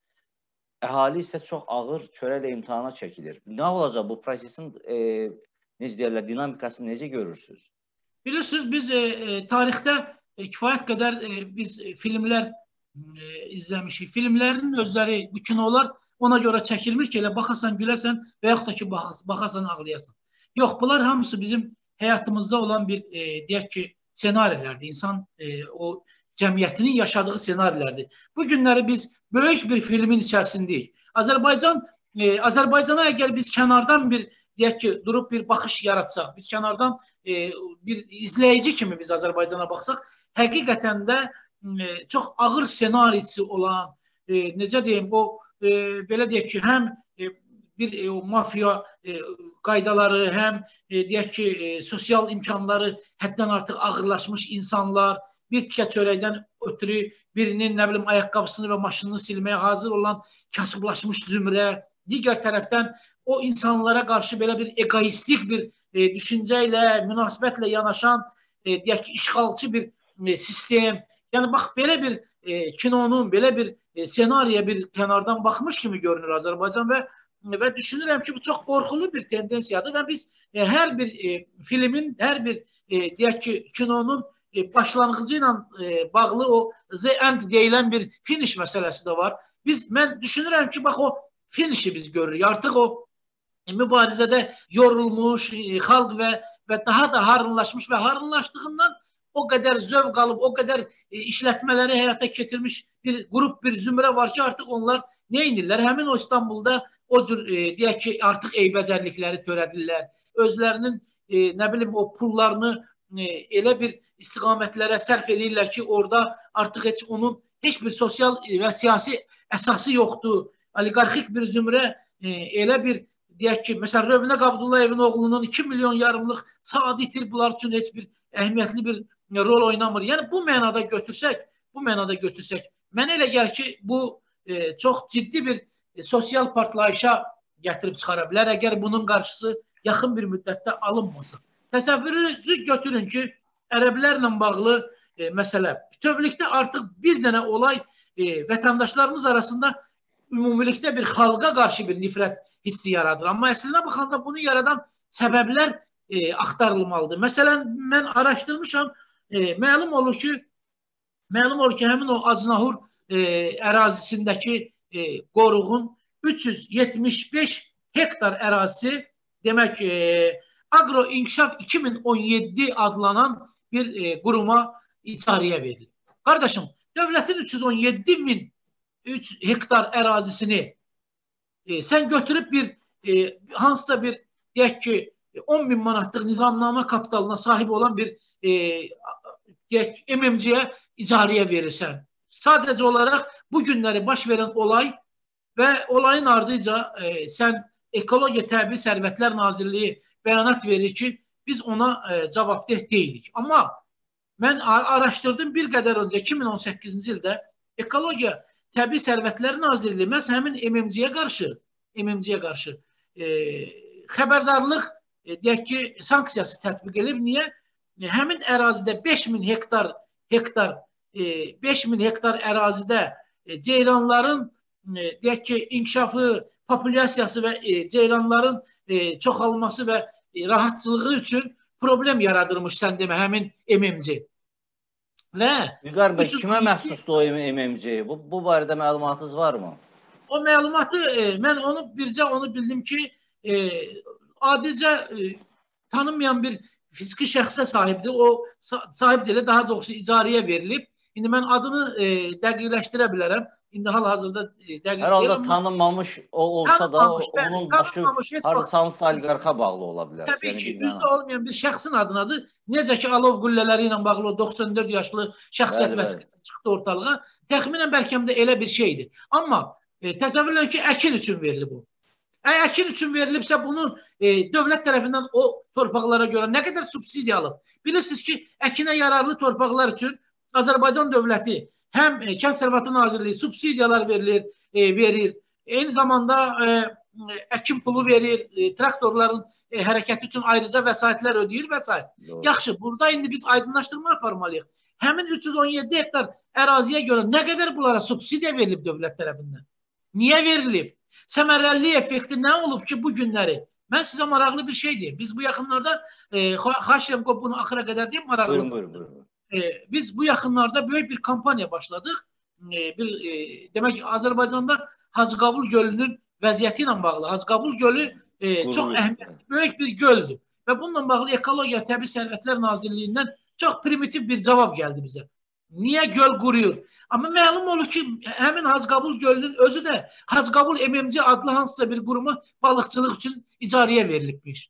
əhali isə çox ağır çörəklə imtihana çəkilir. Nə olacaq bu prosesin, e, necə deyərlər, dinamikasını necə görürsünüz? Bilirsiniz, biz e, e, tarixdə e, kifayət qədər e, biz e, filmlər e, izləmişik. Filmlərin özləri, bu kinolar ona görə çəkilmir ki, elə baxasan, güləsən və yaxud da ki, baxasan, ağlayasan. Yox, bunlar hamısı bizim həyatımızda olan bir, e, deyək ki, senarilərdir. İnsan e, o cəmiyyətinin yaşadığı senarilərdir. Bu günləri biz böyük bir filmin içərisindəyik. Azərbaycan, e, Azərbaycana əgər biz kənardan bir, deyək ki, durub bir baxış yaratsaq, biz kənardan e, bir izləyici kimi biz Azərbaycana baxsaq, həqiqətən də e, çox ağır senarisi olan, e, necə deyim, o e, belə deyək ki, həm e, bir e, mafiya e, qaydaları, həm e, deyək ki, e, sosial imkanları həddən artıq ağırlaşmış insanlar, bir tikə çörəkdən ötürü birinin, nə bilim, ayaqqabısını və maşınını silməyə hazır olan kasıblaşmış zümrə, digər tərəfdən o insanlara qarşı belə bir egoistik bir e, düşüncə ilə, münasibətlə yanaşan, e, deyək ki, işğalçı bir e, sistem. Yəni, bax, belə bir e, kinonun, belə bir e, senariyə bir kənardan baxmış kimi görünür Azərbaycan və və düşünürəm ki, bu çox qorxulu bir tendensiyadır və biz e, hər bir e, filmin, hər bir e, deyək ki, kinonun e, başlanğıcı ilə e, bağlı o the end deyilən bir finish məsələsi də var. Biz, mən düşünürəm ki, bax, o finişi biz görürük. Artıq o e, mübarizədə yorulmuş e, xalq və, və daha da harınlaşmış və harınlaşdığından o qədər zövq alıb, o qədər e, işlətmələri həyata keçirmiş bir qrup, bir zümrə var ki, artıq onlar nə inirlər? Həmin o İstanbulda o cür, e, deyək ki, artıq eybəcərlikləri törədirlər. Özlərinin, e, nə bilim, o pullarını e, elə bir istiqamətlərə sərf edirlər ki, orada artıq heç onun heç bir sosial və siyasi əsası yoxdur. Oliqarxik bir zümrə e, elə bir, deyək ki, məsələn, Rövnəq Abdullayevin oğlunun iki milyon yarımlıq saat itir, bunlar üçün heç bir əhəmiyyətli bir rol oynamır. Yəni, bu mənada götürsək, bu mənada götürsək, mənə elə gəlir ki, bu e, çox ciddi bir e, sosial partlayışa gətirib çıxara bilər, əgər bunun qarşısı yaxın bir müddətdə alınmasa. Təsəvvürünüzü götürün ki, ərəblərlə bağlı e, məsələ. Bütövlükdə artıq bir dənə olay e, vətəndaşlarımız arasında ümumilikdə bir xalqa qarşı bir nifrət hissi yaradır. Amma əslində baxanda bunu yaradan səbəblər e, axtarılmalıdır. Məsələn, mən araşdırmışam, e, məlum olur ki, məlum olur ki, həmin o Acnahur e, ərazisindəki e, qoruğun üç yüz yetmiş beş hektar ərazisi, demək, e, Agro İnkişaf iki min on yeddi adlanan bir e, quruma icarəyə verilir. Qardaşım, dövlətin üç yüz on yeddi min hektar ərazisini e, sən götürüb bir e, hansısa bir deyək ki on min manatlıq nizamnamə kapitalına sahib olan bir e, deyək M M C-yə icarəyə verirsən. Sadəcə olaraq bu günləri baş verən olay və olayın ardınca e, sən Ekologiya Təbii Sərvətlər Nazirliyi bəyanat verir ki, biz ona e, cavabdeh deyilik. Amma mən araşdırdım bir qədər öncə iki min on səkkizinci ildə Ekologiya Təbii Sərvətlər Nazirliyi məhz həmin M M C-yə qarşı M M C-yə qarşı e, xəbərdarlıq e, deyək ki, sanksiyası tətbiq edib. Niyə? E, həmin ərazidə beş min hektar hektar e, beş min hektar ərazidə e, ceyranların e, deyək ki, inkişafı, populyasiyası və e, ceyranların e, çoxalması və e, rahatçılığı üçün problem yaradırmış sən demə həmin M M C. Və Vüqar bəy, kimə məxsusdur o M M C? Bu, bu barədə məlumatınız var mı? O məlumatı, e, mən onu bircə onu bildim ki, e, adicə e, tanınmayan bir fiziki şəxsə sahibdir. O sahib deyil, daha doğrusu icarəyə verilib. İndi mən adını e, dəqiqləşdirə bilərəm. İndi hal-hazırda dəqiq hər halda tanınmamış o olsa da o, onun başı hansısa oliqarxa bağlı ola bilər. Təbii yəni, ki, üzdə olmayan bir şəxsin adınadır. Necə ki, alov qüllələri ilə bağlı doxsan dörd yaşlı şəxsiyyət vəsiqəsi çıxdı ortalığa. Təxminən bəlkə də elə bir şeydir. Amma e, təsəvvürləyin ki, əkin üçün verilib bu. Əgər əkin üçün verilibsə, bunun e, dövlət tərəfindən o torpaqlara görə nə qədər subsidiya alıb? Bilirsiniz ki, əkinə yararlı torpaqlar üçün Azərbaycan dövləti həm e, Kənd Təsərrüfatı Nazirliyi subsidiyalar verilir, e, verir. Eyni zamanda e, əkin pulu verir, e, traktorların e, hərəkəti üçün ayrıca vəsaitlər ödəyir və s. Yaxşı, burada indi biz aydınlaşdırma aparmalıyıq. Həmin üç yüz on yeddi hektar əraziyə görə nə qədər bunlara subsidiya verilib dövlət tərəfindən? Niyə verilib? Səmərəlli effekti nə olub ki, bu günləri? Mən sizə maraqlı bir şey deyim. Biz bu yaxınlarda, e, xahiş bunu axıra qədər deyim, maraqlı. Buyurun, buyurun, buyurun. Biz bu yaxınlarda böyük bir kampanya başladıq. Bir, e, demək ki, Azərbaycanda Hacıqabul gölünün vəziyyəti ilə bağlı. Hacıqabul gölü e, çox əhəmiyyətli, böyük bir göldür. Və bununla bağlı Ekologiya Təbii Sərvətlər Nazirliyindən çox primitiv bir cavab gəldi bizə. Niyə göl quruyur? Amma məlum olur ki, həmin Hacıqabul gölünün özü də Hacıqabul M M C adlı hansısa bir quruma balıqçılıq üçün icarəyə verilibmiş.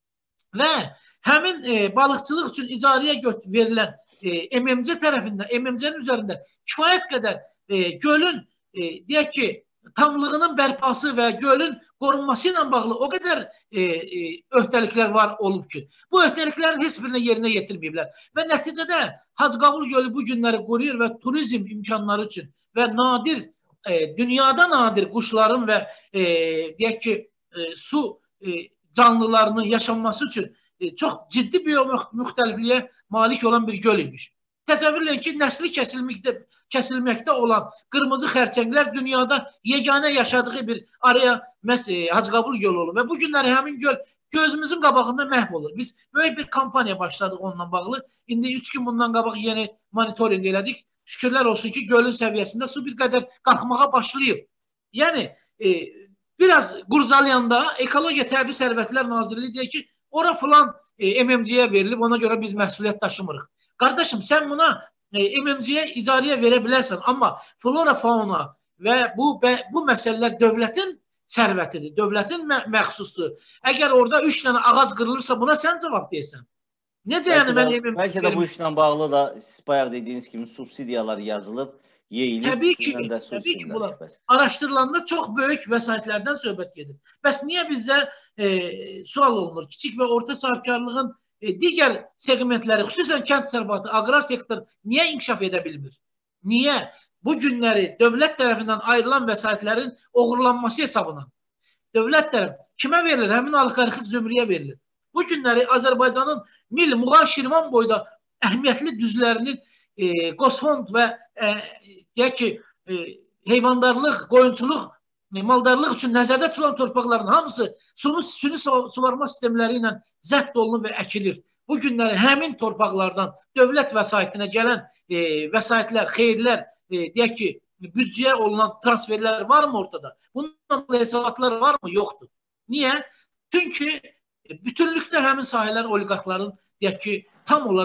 Və həmin e, balıqçılıq üçün icarəyə verilən E, M M C tərəfindən, M M C-nin üzərində kifayət qədər e, gölün e, deyək ki, tamlığının bərpası və gölün qorunması ilə bağlı o qədər e, e, öhdəliklər var olub ki, bu öhdəliklərin heç birini yerinə yetirməyiblər. Və nəticədə Hacıqabul gölü bu günləri qoruyur və turizm imkanları üçün və nadir, e, dünyada nadir quşların və e, deyək ki, e, su e, canlılarının yaşanması üçün e, çox ciddi biomüxtəlifliyə malik olan bir göl imiş. Təsəvvürləyin ki, nəsli kəsilməkdə, kəsilməkdə olan qırmızı xərçənglər dünyada yeganə yaşadığı bir araya məhz Hacıqabul gölü olur. Və bu günləri həmin göl gözümüzün qabağında məhv olur. Biz böyük bir kampanya başladıq onunla bağlı. İndi üç gün bundan qabaq yeni monitoring elədik. Şükürlər olsun ki, gölün səviyyəsində su bir qədər qalxmağa başlayıb. Yəni, e, biraz qurcalayanda Ekologiya Təbii Sərvətlər Nazirliyi deyir ki, ora filan e, M M C-yə verilib, ona görə biz məsuliyyət daşımırıq. Qardaşım, sən buna e, M M C-yə icarəyə verə bilərsən, amma flora, fauna və bu, bu məsələlər dövlətin sərvətidir, dövlətin mə məxsusdur. Əgər orada üç dənə ağac qırılırsa, buna sən cavab deyirsən. Necə bəlkə yəni də, mən M M C bəlkə də bu işlə bağlı da siz bayaq dediyiniz kimi subsidiyalar yazılıb, yeyilib. Təbii ki, təbii ki, bunlar araşdırılanda çox böyük vəsaitlərdən söhbət gedir. Bəs niyə bizdə e, sual olunur? Kiçik və orta sahibkarlığın e, digər segmentləri, xüsusən kənd təsərrüfatı, aqrar sektor niyə inkişaf edə bilmir? Niyə? Bu günləri dövlət tərəfindən ayrılan vəsaitlərin oğurlanması hesabına. Dövlət tərəf kimə verilir? Həmin oliqarxik zümrəyə verilir. Bu günləri Azərbaycanın Mil, Muğan, Şirvan boyda əhəmiyyətli düzlərinin e, Qosfond və e, deyək ki, e, heyvandarlıq, qoyunçuluq, e, maldarlıq üçün nəzərdə tutulan torpaqların hamısı sunu, süni suvarma sistemləri ilə zəbt olunur və əkilir. Bu günləri həmin torpaqlardan dövlət vəsaitinə gələn e, vəsaitlər, xeyirlər, e, deyək ki, büdcəyə olunan transferlər var mı ortada? Bununla hesabatlar var mı? Yoxdur. Niyə? Çünki bütünlükdə həmin sahələr oliqarxların deyək ki, tam olaraq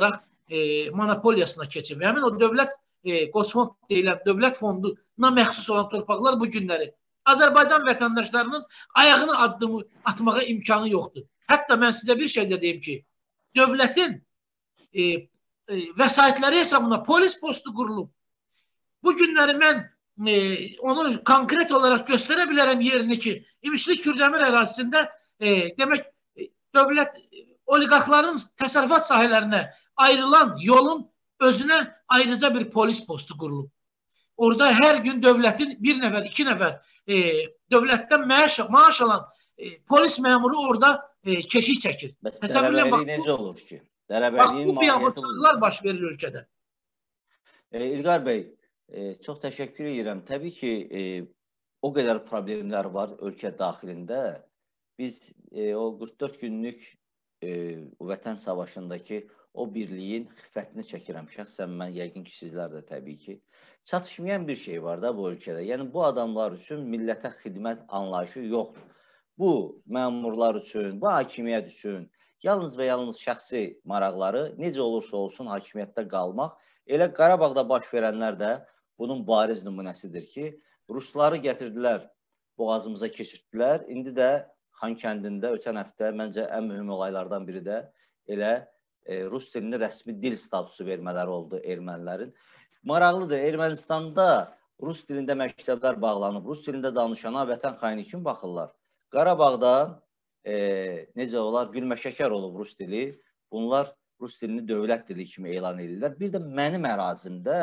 e, monopoliyasına keçir. Və həmin o dövlət e, Qosfond deyilən dövlət fonduna məxsus olan torpaqlar bu günləri Azərbaycan vətəndaşlarının ayağını addımı atmağa imkanı yoxdur. Hətta mən sizə bir şey də deyim ki, dövlətin e, e, vəsaitləri hesabına polis postu qurulub. Bu günləri mən e, onu konkret olaraq göstərə bilərəm yerini ki, İmişli Kürdəmir ərazisində e, demək e, dövlət e, oliqarxların təsərrüfat sahələrinə ayrılan yolun özünə ayrıca bir polis postu qurulub. Orada hər gün dövlətin bir nəfər, iki nəfər e, dövlətdən maaş, maaş alan e, polis məmuru orada e, keşik çəkir. Bəs tələbəlik necə olur ki? Tələbəliyin bu biabırçılıqlar baş verir ölkədə. E, İlqar bəy, e, çox təşəkkür edirəm. Təbii ki, e, o qədər problemlər var ölkə daxilində. Biz e, o qırx dörd günlük e, Vətən savaşındakı o birliyin xiffətini çəkirəm. Şəxsən mən, yəqin ki, sizlər də təbii ki. Çatışmayan bir şey var da bu ölkədə. Yəni, bu adamlar üçün millətə xidmət anlayışı yoxdur. Bu, məmurlar üçün, bu hakimiyyət üçün yalnız və yalnız şəxsi maraqları necə olursa olsun hakimiyyətdə qalmaq. Elə Qarabağda baş verənlər də bunun bariz nümunəsidir ki, Rusları gətirdilər, boğazımıza keçirdilər. İndi də Xankəndində ötən həftə məncə ən mühüm olaylardan biri də elə e, Rus dilini rəsmi dil statusu vermələri oldu ermənilərin. Maraqlıdır, Ermənistanda Rus dilində məktəblər bağlanıb, Rus dilində danışana vətən xaini kimi baxırlar. Qarabağda e, necə olar, gülməşəkər olub Rus dili, bunlar Rus dilini dövlət dili kimi elan edirlər. Bir də mənim ərazimdə,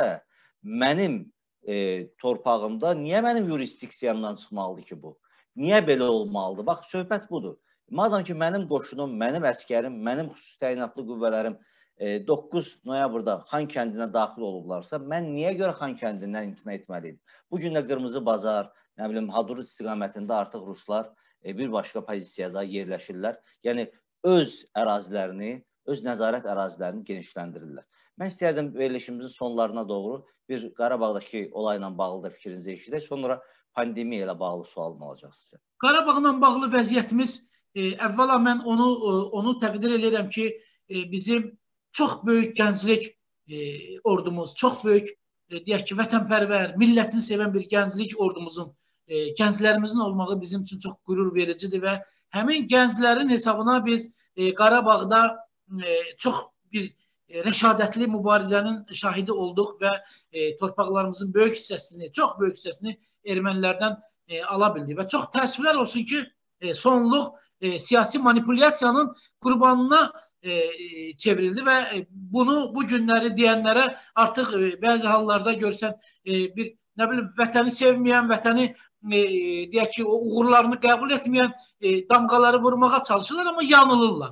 mənim e, torpağımda niyə mənim yurisdiksiyamdan çıxmalıdır ki bu? Niyə belə olmalıdır? Bax, söhbət budur. Madam ki, mənim qoşunum, mənim əskərim, mənim xüsusi təyinatlı qüvvələrim doqquz noyabrda Xankəndinə daxil olublarsa, mən niyə görə Xankəndindən imtina etməliyim? Bugün də Qırmızı Bazar, nə bilim, Hadrut istiqamətində artıq Ruslar e, bir başqa pozisiyada yerləşirlər. Yəni, öz ərazilərini, öz nəzarət ərazilərini genişləndirirlər. Mən istəyərdim verilişimizin sonlarına doğru bir Qarabağdakı olayla bağlı da fikrinizi eşidək, sonra pandemiya ilə bağlı sualım olacaq sizə. Qarabağla bağlı vəziyyətimiz, e, əvvəla mən onu, onu təqdir edirəm ki, e, bizim çox böyük gənclik e, ordumuz, çox böyük, e, deyək ki, vətənpərvər, millətini sevən bir gənclik ordumuzun, e, gənclərimizin olmağı bizim üçün çox qürur vericidir və həmin gənclərin hesabına biz e, Qarabağda e, çox bir e, rəşadətli mübarizənin şahidi olduq və e, torpaqlarımızın böyük hissəsini, çox böyük hissəsini ermənilərdən e, ala bildik. Və çox təəssüflər olsun ki, e, sonluq e, siyasi manipulyasiyanın qurbanına E, çevrildi və bunu bu günləri deyənlərə artıq e, bəzi hallarda görsən e, bir, nə bilim, vətəni sevməyən, vətəni e, deyək ki, o uğurlarını qəbul etməyən e, damğaları vurmağa çalışırlar, amma yanılırlar.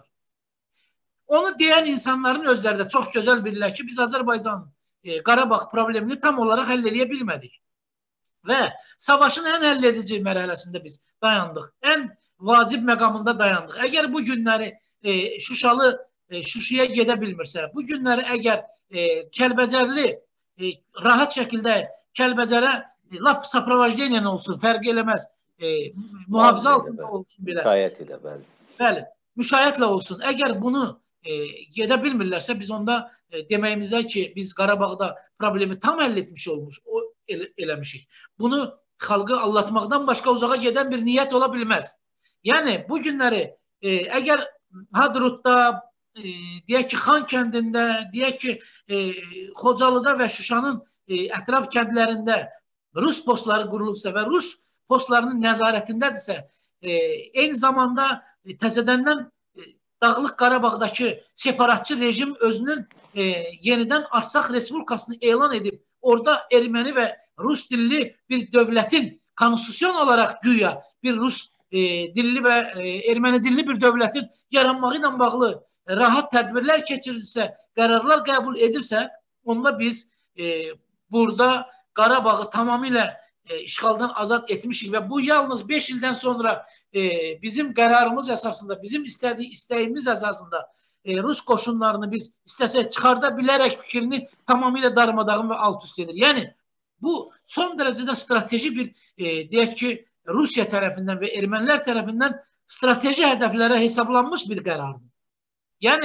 Onu deyən insanların özləri də çox gözəl bilirlər ki, biz Azərbaycanın e, Qarabağ problemini tam olaraq həll edə bilmədik. Və savaşın ən həll edici mərhələsində biz dayandıq. Ən vacib məqamında dayandıq. Əgər bu günləri E, Şuşalı e, Şuşaya gedə bilmirsə, bu günləri əgər e, Kəlbəcərli e, rahat şəkildə Kəlbəcərə e, lap saprovajleniya olsun, fərq eləməz, e, mühafizə altında olsun belə. Müşayiət ilə, bəli. Bəli, müşayiətlə olsun. Əgər bunu e, gedə bilmirlərsə, biz onda e, deməyimizə ki, biz Qarabağda problemi tam həll etmiş olmuş, o el, eləmişik. Bunu xalqı allatmaqdan başqa uzağa gedən bir niyyət ola bilməz. Yəni, bu günləri e, əgər Hadrutda, e, deyək ki, Xankəndində, deyək ki, e, Xocalıda və Şuşanın e, ətraf kəndlərində Rus postları qurulubsa və Rus postlarının nəzarətindədirsə, e, eyni zamanda e, təzədəndən e, Dağlıq Qarabağdakı separatçı rejim özünün e, yenidən Artsaq Respublikasını elan edib, orada erməni və Rus dilli bir dövlətin konstitusyon olaraq güya bir Rus E, dilli və e, erməni dilli bir dövlətin yaranmağı ilə bağlı e, rahat tədbirlər keçirilsə, qərarlar qəbul edirsə, onda biz e, burada Qarabağı tamamilə e, işğaldan azad etmişik və bu yalnız beş ildən sonra e, bizim qərarımız əsasında, bizim istədiyi istəyimiz əsasında e, Rus qoşunlarını biz istəsək çıxarda bilərək fikrini tamamilə darmadağın və alt üst edir. Yəni, bu son dərəcədə strateji bir, e, deyək ki, Rusiya tərəfindən və ermənilər tərəfindən strateji hədəflərə hesablanmış bir qərardır. Yəni,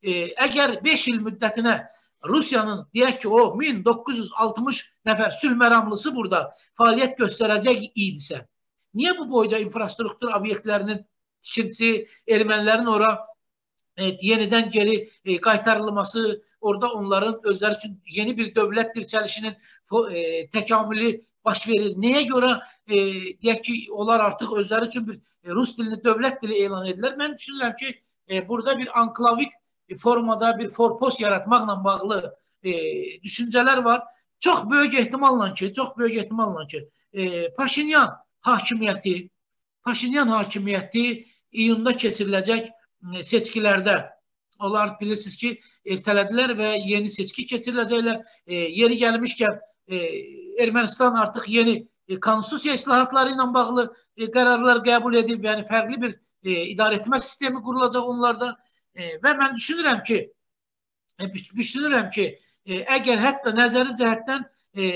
e, əgər beş il müddətinə Rusiyanın deyək ki, o min doqquz yüz altmış nəfər sülh məramlısı burada fəaliyyət göstərəcək idisə, niyə bu boyda infrastruktur obyektlərinin tikintisi, ermənilərin ora e, yenidən geri e, qaytarılması, orada onların özləri üçün yeni bir dövlət dirçəlişinin e, təkamülü baş verir. Nəyə görə e, deyək ki, onlar artıq özləri üçün bir e, Rus dilini dövlət dili elan edirlər. Mən düşünürəm ki, e, burada bir anklavik formada bir forpos yaratmaqla bağlı e, düşüncələr var. Çox böyük ehtimalla ki, çox böyük ehtimalla ki, e, Paşinyan hakimiyyəti, Paşinyan hakimiyyəti iyunda keçiriləcək e, seçkilərdə, onlar bilirsiniz ki, ertələdilər və yeni seçki keçiriləcəklər. E, yeri gəlmişkən e, Ermənistan artıq yeni e, konstitusiya islahatları ilə bağlı e, qərarlar qəbul edib, yəni fərqli bir e, idarəetmə sistemi qurulacaq onlarda. E, və mən düşünürəm ki, e, düşünürəm ki, e, əgər hətta nəzəri cəhətdən e,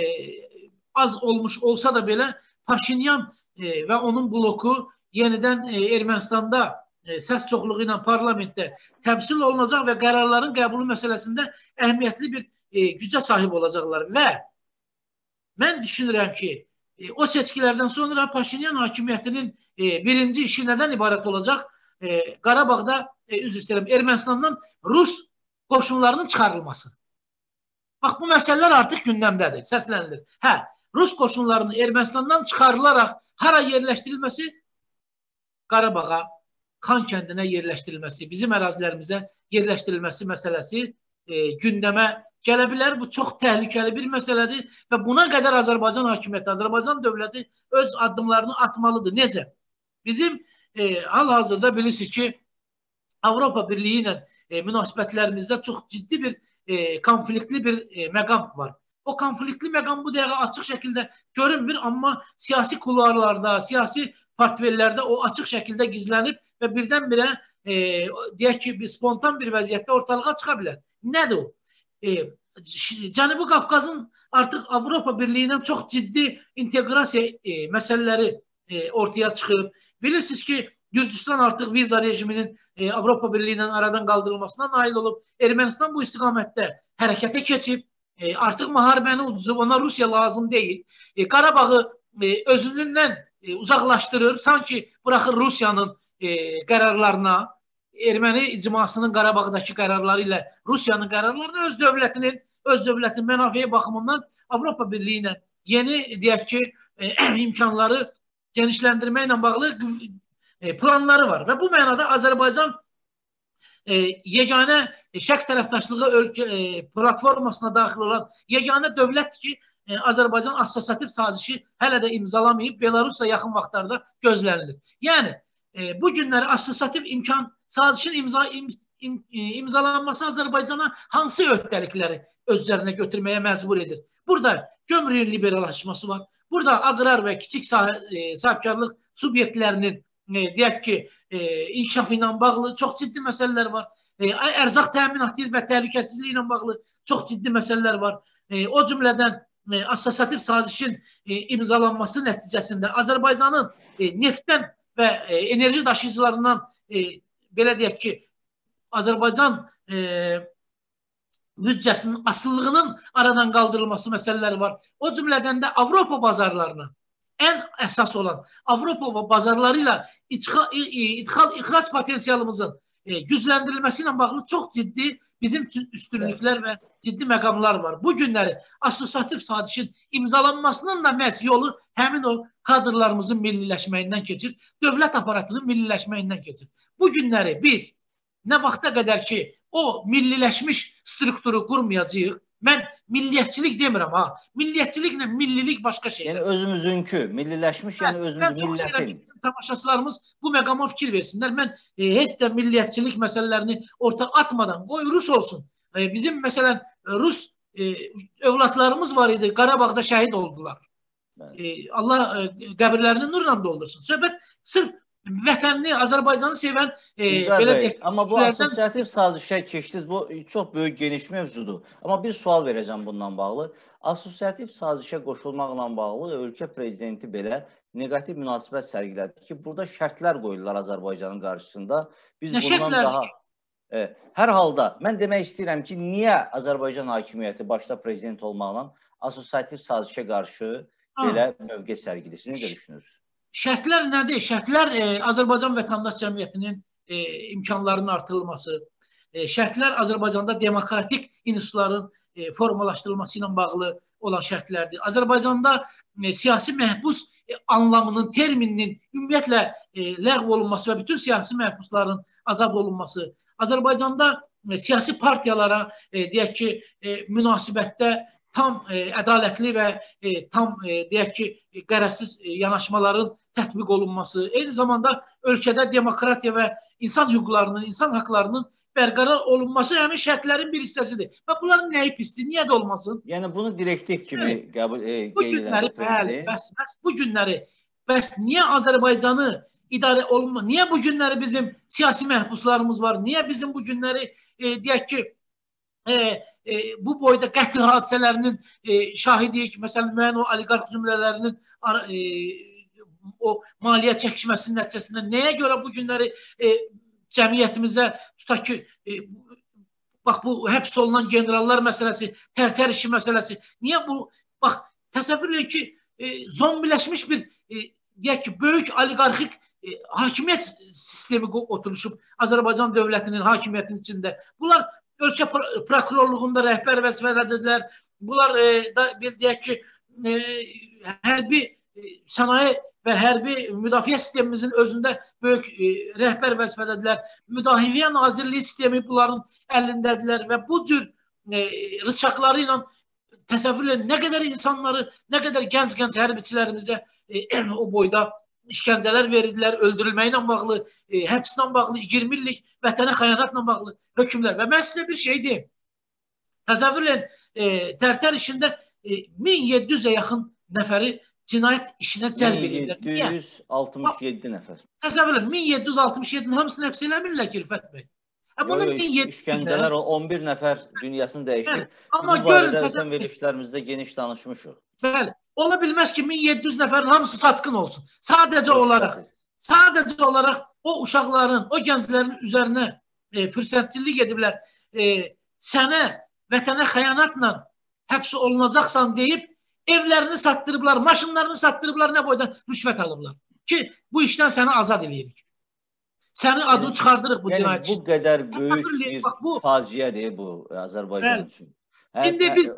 az olmuş olsa da belə Paşinyan e, və onun bloku yenidən e, Ermənistanda e, səs çoxluğu ilə parlamentdə təmsil olunacaq və qərarların qəbulu məsələsində əhəmiyyətli bir e, gücə sahib olacaqlar. Və mən düşünürəm ki, e, o seçkilərdən sonra Paşinyan hakimiyyətinin e, birinci işi nədən ibarət olacaq? E, Qarabağda e, üzr istəyirəm, Ermənistandan Rus qoşunlarının çıxarılması. Bax, bu məsələlər artıq gündəmdədir, səslənilir. Hə, Rus qoşunlarının Ermənistandan çıxarılaraq hara yerləşdirilməsi? Qarabağa, Xan kəndinə yerləşdirilməsi, bizim ərazilərimizə yerləşdirilməsi məsələsi e, gündəmə gələ bilər. Bu çox təhlükəli bir məsələdir və buna qədər Azərbaycan hakimiyyəti, Azərbaycan dövləti öz addımlarını atmalıdır. Necə? Bizim e, hal-hazırda bilirsiniz ki, Avropa Birliyi ilə e, münasibətlərimizdə çox ciddi bir e, konfliktli bir e, məqam var. O konfliktli məqam bu dəqiqə açıq şəkildə görünmür, amma siyasi kulvarlarda, siyasi portfellərdə o açıq şəkildə gizlənib və birdən-birə e, deyək ki, bir spontan bir vəziyyətdə ortalığa çıxa bilər. Nədir o? E, Cənubi Qafqazın artıq Avropa Birliyi ilə çox ciddi inteqrasiya e, məsələləri e, ortaya çıxıb. Bilirsiniz ki, Gürcüstan artıq viza rejiminin e, Avropa Birliyi ilə aradan qaldırılmasına nail olub. Ermənistan bu istiqamətdə hərəkətə keçib. E, artıq müharibəni uduzub, ona Rusiya lazım deyil. E, Qarabağı e, özünündən e, uzaqlaşdırır, sanki buraxır Rusiyanın e, qərarlarına, erməni icmasının Qarabağdakı qərarları ilə Rusiyanın qərarlarına öz dövlətinin, öz dövlətinin mənafeyi baxımından Avropa Birliyi ilə yeni, deyək ki, e, imkanları genişləndirməklə bağlı e, planları var. Və bu mənada Azərbaycan E, yeganə şərq tərəfdaşlığı ölkə, e, platformasına daxil olan yeganə dövlətdir ki, e, Azərbaycan assosiativ sazişi hələ də imzalamayıb, Belarusla yaxın vaxtlarda gözlənilir. Yəni, e, bu günləri assosiativ imkan sazişin imza, im, im, imzalanması Azərbaycana hansı öhdəlikləri özlərinə götürməyə məcbur edir? Burada gömrüyün liberallaşması var. Burada aqrar və kiçik sah e, sahibkarlıq subyektlərinin e, deyək ki, E, inkişafı ilə bağlı çox ciddi məsələlər var. E, ərzaq təminatı və təhlükəsizliyi ilə bağlı çox ciddi məsələlər var. E, o cümlədən e, assosiativ sazişin e, imzalanması nəticəsində Azərbaycanın e, neftdən və e, enerji daşıyıcılarından e, belə deyək ki, Azərbaycan e, büdcəsinin asıllığının aradan qaldırılması məsələləri var. O cümlədən də Avropa bazarlarına ən əsas olan Avropa bazarları ilə idxal, ixrac potensialımızın e, gücləndirilməsi ilə bağlı çox ciddi bizim üstünlüklər və ciddi məqamlar var. Bu günləri assosiativ sazişin imzalanmasının da məhz yolu həmin o kadrlarımızın milliləşməyindən keçir, dövlət aparatının milliləşməyindən keçir. Bu günləri biz nə vaxta qədər ki, o milliləşmiş strukturu qurmayacağıq, mən milliyyətçilik demirəm, ha. Milliyyətçiliklə millilik başqa şey. Yəni özümüzünkü, milliləşmiş, yəni özümüz mən çox istəyirəm, tamaşaçılarımız bu məqama fikir versinlər. Mən e, heç də milliyyətçilik məsələlərini orta atmadan, qoy Rus olsun. E, bizim məsələn Rus e, övladlarımız var idi, Qarabağda şəhid oldular. E, Allah e, qəbirlərini nurla doldursun. Söhbət sırf vətənini, Azərbaycanı sevən e, belə deyək. Amma bu assosiativ sazişə keçdiniz, bu çox böyük geniş mövzudur. Amma bir sual verəcəm bundan bağlı. Assosiativ sazişə qoşulmaqla bağlı ölkə prezidenti belə negativ münasibət sərgilədi ki, burada şərtlər qoyurlar Azərbaycanın qarşısında. Biz nə bundan daha E, hər halda mən demək istəyirəm ki, niyə Azərbaycan hakimiyyəti başda prezident olmaqla asosiativ sazişə qarşı ha. belə mövqe sərgilir? Siz necə düşünürsünüz? Şərtlər nədir? Şərtlər e, Azərbaycan vətəndaş cəmiyyətinin e, imkanlarının artırılması, e, şərtlər Azərbaycanda demokratik institutların e, formalaşdırılması ilə bağlı olan şərtlərdir. Azərbaycanda e, siyasi məhbus e, anlamının, termininin ümumiyyətlə e, ləğv olunması və bütün siyasi məhbusların azad olunması, Azərbaycanda e, siyasi partiyalara e, deyək ki, e, münasibətdə tam e, ədalətli və e, tam e, deyək ki, qərəzsiz e, yanaşmaların tətbiq olunması, eyni zamanda ölkədə demokratiya və insan hüquqlarının, insan haqlarının bərqərar olunması həmin şərtlərin bir hissəsidir. Və bunların nəyi pisdir, niyə də olmasın? Yəni bunu direktiv kimi evet. qəbul e, bu günləri, bəli, bəs, bəs bu günləri, bəs niyə Azərbaycanı idarə olunma, niyə bu günləri bizim siyasi məhbuslarımız var, niyə bizim bu günləri e, deyək ki, e, e, bu boyda qətl hadisələrinin e, şahidiyik, məsələn, müəyyən o oliqarx zümrələrinin e, o maliyyə çəkişməsinin nəticəsində nəyə görə bu günləri e, cəmiyyətimizə tutaq ki, e, bax bu həbs olunan generallar məsələsi, tərtər işi məsələsi, niyə bu, bax, təsəvvür edin ki, e, zombiləşmiş bir, e, deyək ki, böyük oliqarxik e, hakimiyyət sistemi oturuşub Azərbaycan dövlətinin hakimiyyətinin içində. Bunlar ölkə prokurorluğunda rəhbər vəzifələdilər, bunlar, e, da, bir, deyək ki, e, hərbi e, sənaye və hərbi müdafiə sistemimizin özündə böyük e, rəhbər vəzifələdilər. Müdafiə Nazirliyi sistemi bunların əlindədirlər və bu cür e, rıçaqları ilə təsəvvür edin, nə qədər insanları, nə qədər gənc-gənc hərbiçilərimizə e, o boyda işgəncələr verirdilər, öldürülməklə bağlı, e, həbslə bağlı, iyirmi illik vətənə xəyanətlə bağlı hökmlər. Və mən sizə bir şey deyim. Təsəvvür edin, e, tərtər işində e, min yeddi yüzə yaxın nəfəri cinayət işinə cəlb edirlər. min yeddi yüz altmış yeddi nəfər. Təsəvvür edin, min yeddi yüz altmış yeddinin hamısını həbs eləmirlər ki, Rüfət bəy. Bunun işgəncələr on bir nəfər dünyasını dəyişdir. Amma görün, təsəvvür verilişlərimizdə geniş danışmışıq. Bəli, ola bilməz ki, min yeddi yüz nəfərin hamısı satqın olsun. Sadəcə olaraq, sadəcə olaraq o uşaqların, o gənclərin üzərinə e, fürsətçilik ediblər. E, sənə, vətənə xəyanətlə həbs olunacaqsan deyib, evlərini satdırıblar, maşınlarını satdırıblar, nə boyda rüşvət alıblar. Ki, bu işdən səni azad edirik. Sənin adını çıxardırıq bu cinayət. Yəni, bu qədər böyük bir faciədir bu Azərbaycan üçün. İndi biz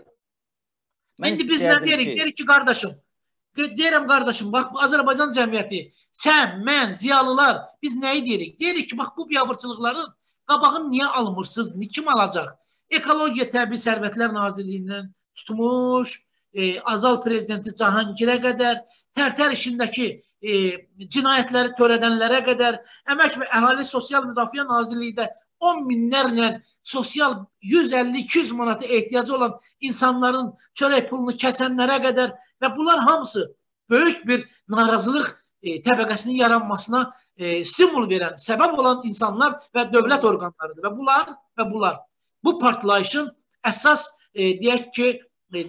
İndi biz nə deyirik? Deyirik ki, qardaşım, deyirəm qardaşım, bax, Azərbaycan cəmiyyəti, sən, mən, ziyalılar, biz nəyi deyirik? Deyirik ki, bax, bu biabırçılıqların qabağını niyə almırsınız, kim alacaq? Ekologiya Təbii Sərvətlər Nazirliyindən tutmuş, e, Azal Prezidenti Cahangirə qədər, tərtər işindəki e, cinayətləri törədənlərə qədər, Əmək və Əhali Sosial Müdafiə Nazirliyi də on minlərlə sosial yüz əlli iki yüz manata ehtiyacı olan insanların çörək pulunu kəsənlərə qədər və bunlar hamısı böyük bir narazılıq e, təbəqəsinin yaranmasına e, stimul verən, səbəb olan insanlar və dövlət orqanlarıdır. Və bunlar və bunlar bu partlayışın əsas e, deyək ki e,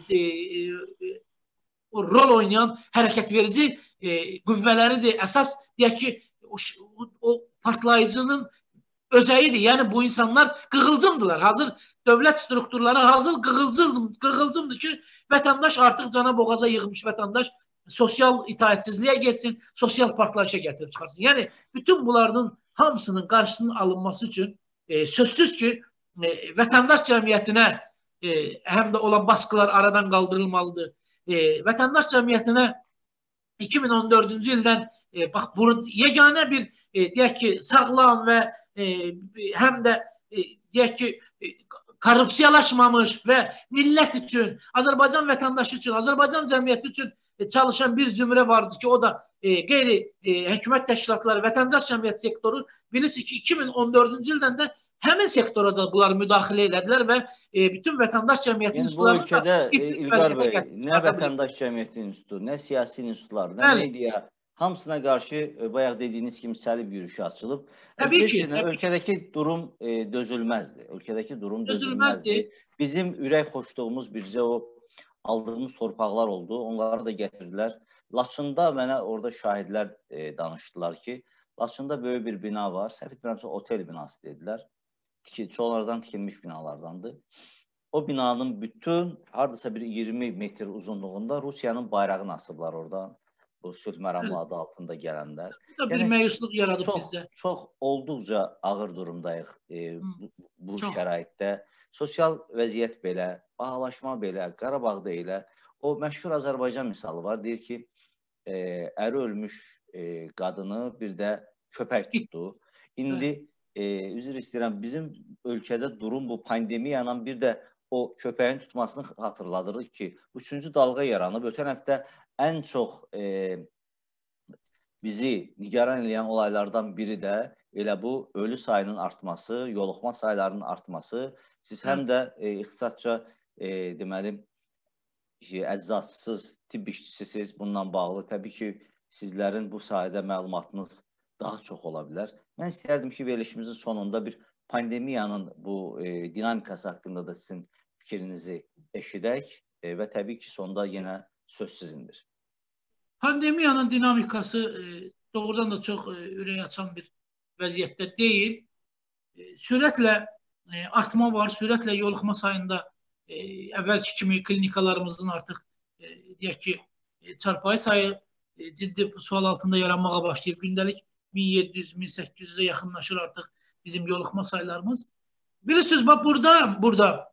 e, rol oynayan hərəkət verici e, qüvvələridir. Əsas deyək ki o, o partlayıcının özəyidir. Yəni bu insanlar qığılcımdılar. Hazır dövlət strukturları hazır qığılcımdır, qığılcımdır ki, vətəndaş artıq cana boğaza yığmış vətəndaş sosial itaətsizliyə geçsin, sosial partlayışa gətirib çıxarsın. Yəni bütün bunların hamısının qarşısının alınması üçün e, sözsüz ki, e, vətəndaş cəmiyyətinə e, həm də olan baskılar aradan qaldırılmalıdır. E, vətəndaş cəmiyyətinə iki min on dördüncü ildən e, bax, bunu yeganə bir e, deyək ki, sağlam və E, həm də e, deyək ki, e, korrupsiyalaşmamış və millət üçün, Azərbaycan vətəndaşı üçün, Azərbaycan cəmiyyəti üçün e, çalışan bir zümrə vardır ki, o da e, qeyri e, hökumət təşkilatları, vətəndaş cəmiyyət sektoru. Bilirsiniz ki, iki min on dördüncü ildən də həmin sektora da bunlar müdaxilə elədilər və e, bütün vətəndaş cəmiyyəti institutlarını bu ölkədə, e, İlqar bəy, nə vətəndaş cəmiyyəti institutu, nə siyasi institutlar, nə media, hamısına qarşı bayaq dediyiniz kimi səlib yürüyüşü açılıb. Təbii ki. Ölkədəki durum e, dözülməzdir. Ölkədəki durum dözülməzdir. Bizim ürək xoşluğumuz bircə o aldığımız torpaqlar oldu. Onları da gətirdilər. Laçında mənə orada şahidlər e, danışdılar ki, Laçında böyük bir bina var. Səhv etmirəmsə otel binası dedilər. çoğlardan tikilmiş binalardandır. O binanın bütün hardasa bir iyirmi metr uzunluğunda Rusiyanın bayrağını asıblar oradan. Bu sülh məramlı adı altında gələnlər. Bu da bir məyusluq yaradıb bizdə. Çox olduqca ağır durumdayıq e, bu, bu çox. şəraitdə. Sosial vəziyyət belə, bağlaşma belə, Qarabağda elə. O məşhur Azərbaycan misalı var. Deyir ki, e, əri ölmüş e, qadını bir də köpək tutdu. İndi e, üzr istəyirəm, bizim ölkədə durum bu pandemiyanın bir də o köpəyin tutmasını hatırladırıq ki, üçüncü dalğa yaranıb. Ötən həftə ən çox e, bizi nigaran edən olaylardan biri də elə bu ölü sayının artması, yoluxma saylarının artması. Siz həm də e, ixtisasca e, deməli əczaçısız, tibb işçisisiz, bununla bağlı təbii ki, sizlərin bu sayədə məlumatınız daha çox ola bilər. Mən istərdim ki, verilişimizin sonunda bir pandemiyanın bu e, dinamikası haqqında da sizin fikrinizi eşidək e, və təbii ki, sonda yenə söz sizindir. Pandemiyanın dinamikası e, doğrudan da çox e, ürək açan bir vəziyyətdə deyil. E, sürətlə e, artma var, sürətlə yoluxma sayında e, əvvəlki kimi klinikalarımızın artıq e, deyək ki, e, çarpayı sayı e, ciddi sual altında yaranmağa başlayıb. Gündəlik min yeddi yüz min səkkiz yüzə yaxınlaşır artıq bizim yoluxma saylarımız. Bilirsiniz, bax burada, burada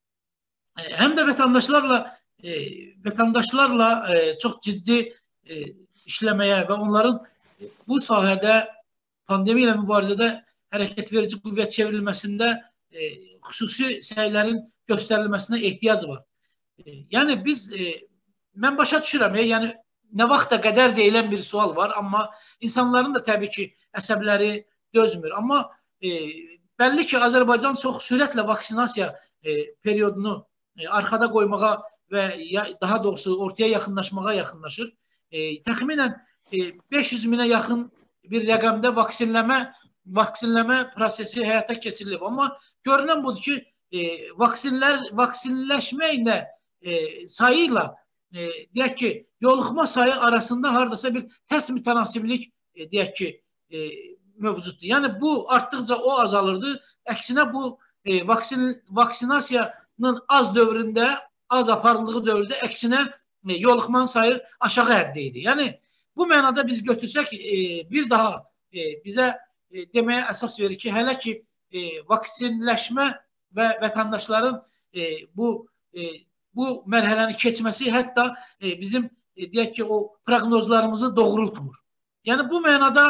e, həm də vətəndaşlarla e, vətəndaşlarla e, çox ciddi e, işləməyə və onların e, bu sahədə pandemiya ilə mübarizədə hərəkət verici qüvvət çevrilməsində e, xüsusi səylərin göstərilməsinə ehtiyac var. E, yəni biz, e, mən başa düşürəm, e, yəni nə vaxta qədər deyilən bir sual var, amma insanların da təbii ki, əsəbləri dözmür. Amma e, bəlli ki, Azərbaycan çox sürətlə vaksinasiya e, periodunu e, arxada qoymağa və ya, daha doğrusu ortaya yaxınlaşmağa yaxınlaşır. E, təxminən e, beş yüz minə yaxın bir rəqəmdə vaksinləmə, vaksinləmə prosesi həyata keçirilib. Amma görünən budur ki, e, vaksinlər, vaksinləşməklə e, sayıyla E, deyək ki, yoluxma sayı arasında hardasa bir tərs mütənasiblik e, deyək ki, e, mövcuddur. Yəni bu artdıqca o azalırdı. Əksinə bu e, vaksin, vaksinasiyanın az dövründə, az aparıldığı dövrdə əksinə e, yoluxmanın sayı aşağı həddə idi. Yəni bu mənada biz götürsək e, bir daha e, bizə e, deməyə əsas verir ki, hələ ki e, vaksinləşmə və vətəndaşların e, bu e, bu mərhələni keçməsi hətta e, bizim e, deyək ki, o proqnozlarımızı doğrultmur. Yəni bu mənada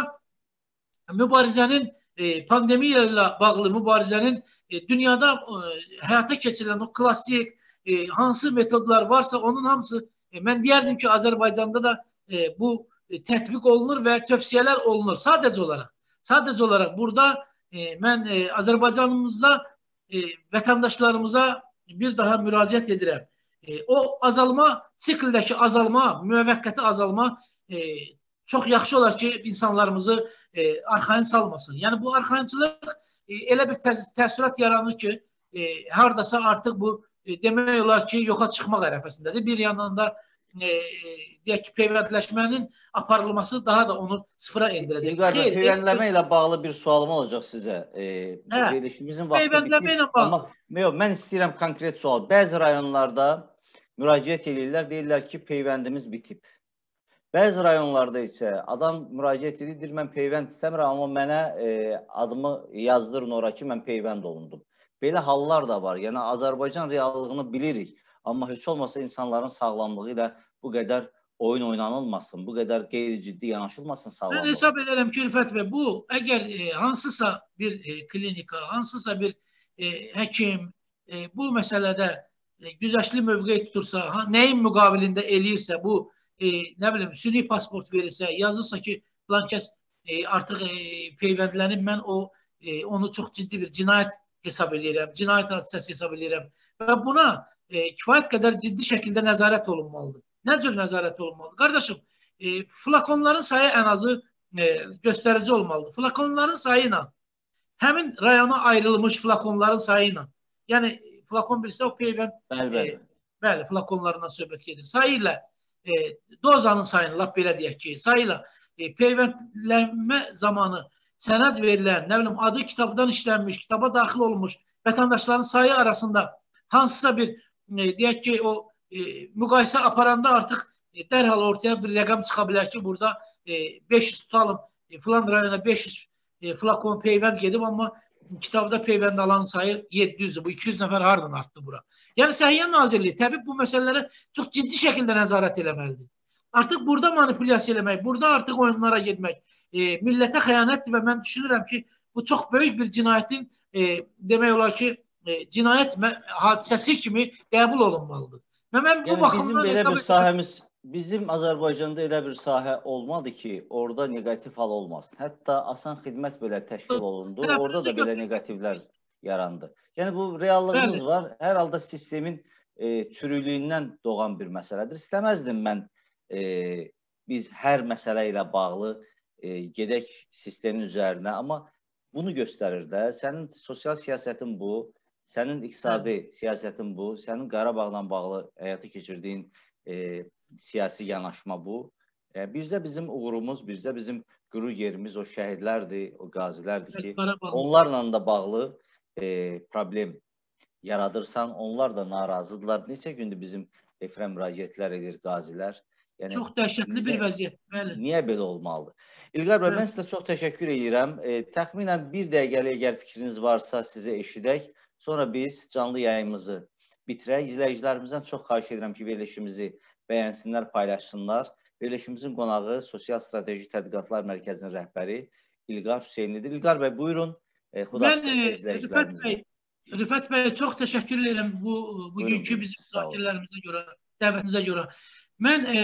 mübarizənin, e, pandemiya ilə bağlı mübarizənin e, dünyada e, həyata keçirilən o klassik e, hansı metodlar varsa onun hamısı, e, mən deyərdim ki, Azərbaycanda da e, bu e, tətbiq olunur və tövsiyələr olunur. Sadəcə olaraq, sadəcə olaraq burada e, mən e, Azərbaycanımızda e, vətəndaşlarımıza bir daha müraciət edirəm. E, o azalma, sikldəki azalma, müvəqqəti azalma e, çox yaxşı olar ki, insanlarımızı e, arxayın salmasın. Yəni bu arxayınçılıq e, elə bir təəssürat yaranır ki, e, hardasa artıq bu e, demək olar ki, yoxa çıxmaq ərəfəsindədir. Bir yandan da e, deyək ki, peyvəndləşmənin aparılması daha da onu sıfıra endirəcək. İlqar bəy, peyvəndləmə ilə bağlı bir sualım olacaq sizə. E, verilişimizin vaxtı bitir. Amma yox, mən istəyirəm konkret sual. Bəzi rayonlarda müraciət edirlər, deyirlər ki, peyvəndimiz bitib. Bəzi rayonlarda isə adam müraciət edir, mən peyvənd istəmirəm, amma mənə e, adımı yazdırın ora ki, mən peyvənd olundum. Belə hallar da var. Yəni Azərbaycan reallığını bilirik, amma heç olmasa insanların sağlamlığı ilə bu qədər oyun oynanılmasın, bu qədər qeyri-ciddi yanaşılmasın sağlamlığı. Mən hesab edirəm ki, Rüfət bəy, bu əgər e, hansısa bir e, klinika, hansısa bir e, həkim e, bu məsələdə e, güzəştli mövqe tutursa, ha, nəyin müqabilində eləyirsə, bu e, nə bilim, süni pasport verirsə, yazırsa ki, filan kəs e, artıq e, peyvəndlənib, mən o e, onu çox ciddi bir cinayət hesab edirəm, cinayət hadisəsi hesab edirəm və buna e, kifayət qədər ciddi şəkildə nəzarət olunmalıdır. Nə cür nəzarət olunmalıdır? Qardaşım, e, flakonların sayı ən azı e, göstərici olmalıdır. Flakonların sayı ilə, həmin rayona ayrılmış flakonların sayı ilə, yəni flakon bilsə o peyvənd, bəli, bəli. E, bəli, flakonlarından söhbət gedir. Sayı ilə, e, dozanın sayını, lap belə deyək ki, sayı ilə e, peyvəndlənmə zamanı sənəd verilən, nə bilim, adı kitabdan işlənmiş, kitaba daxil olmuş vətəndaşların sayı arasında hansısa bir, e, deyək ki, o e, müqayisə aparanda artıq e, dərhal ortaya bir rəqəm çıxa bilər ki, burada e, beş yüz tutalım, e, filan rayona beş yüz e, flakon peyvənd gedib, amma kitabda peyvənd alan sayı yeddi yüzdür. Bu iki yüz nəfər hardan artdı bura? Yəni Səhiyyə Nazirliyi təbii bu məsələlərə çox ciddi şəkildə nəzarət eləməlidir. Artıq burada manipulyasiya eləmək, burada artıq oyunlara getmək e, millətə xəyanətdir və mən düşünürəm ki, bu çox böyük bir cinayətin e, demək olar ki, e, cinayət hadisəsi kimi qəbul olunmalıdır. Və mən bu yəni, baxımdan bizim belə bir sahəmiz, bizim Azərbaycanda elə bir sahə olmadı ki, orada negativ hal olmasın. Hətta asan xidmət belə təşkil olundu, orada da belə negativlər yarandı. Yəni bu reallığımız Bəli. var. Hər halda sistemin e, çürüklüyündən doğan bir məsələdir. İstəməzdim mən e, biz hər məsələ ilə bağlı e, gedək sistemin üzərinə, amma bunu göstərir də, sənin sosial siyasətin bu, sənin iqtisadi Bəli. siyasətin bu, sənin Qarabağla bağlı həyata keçirdiyin e, siyasi yanaşma bu. E, bizdə bizim uğurumuz, bizdə bizim qürur yerimiz o şəhidlərdir, o qazilərdir ki, onlarla da bağlı e, problem yaradırsan, onlar da narazıdırlar. Neçə gündür bizim efirə müraciətlər edir qazilər. Yəni, çox dəhşətli bir vəziyyət. Bəli. Niyə belə olmalıdır? İlqar bəy, mən sizə çox təşəkkür edirəm. E, təxminən bir dəqiqəlik əgər fikriniz varsa sizə eşidək. Sonra biz canlı yayımımızı bitirək. İzləyicilərimizdən çox xahiş edirəm ki, verilişimizi bəyənsinlər, paylaşsınlar. Verilişimizin qonağı Sosial Strateji Tədqiqatlar Mərkəzinin rəhbəri İlqar Hüseynidir. İlqar bəy, buyurun. E, mən Rüfət bəy, Rüfət bəy çox təşəkkür edirəm bu bugünkü bizim müzakirələrimizə görə, dəvətinizə görə. Mən e,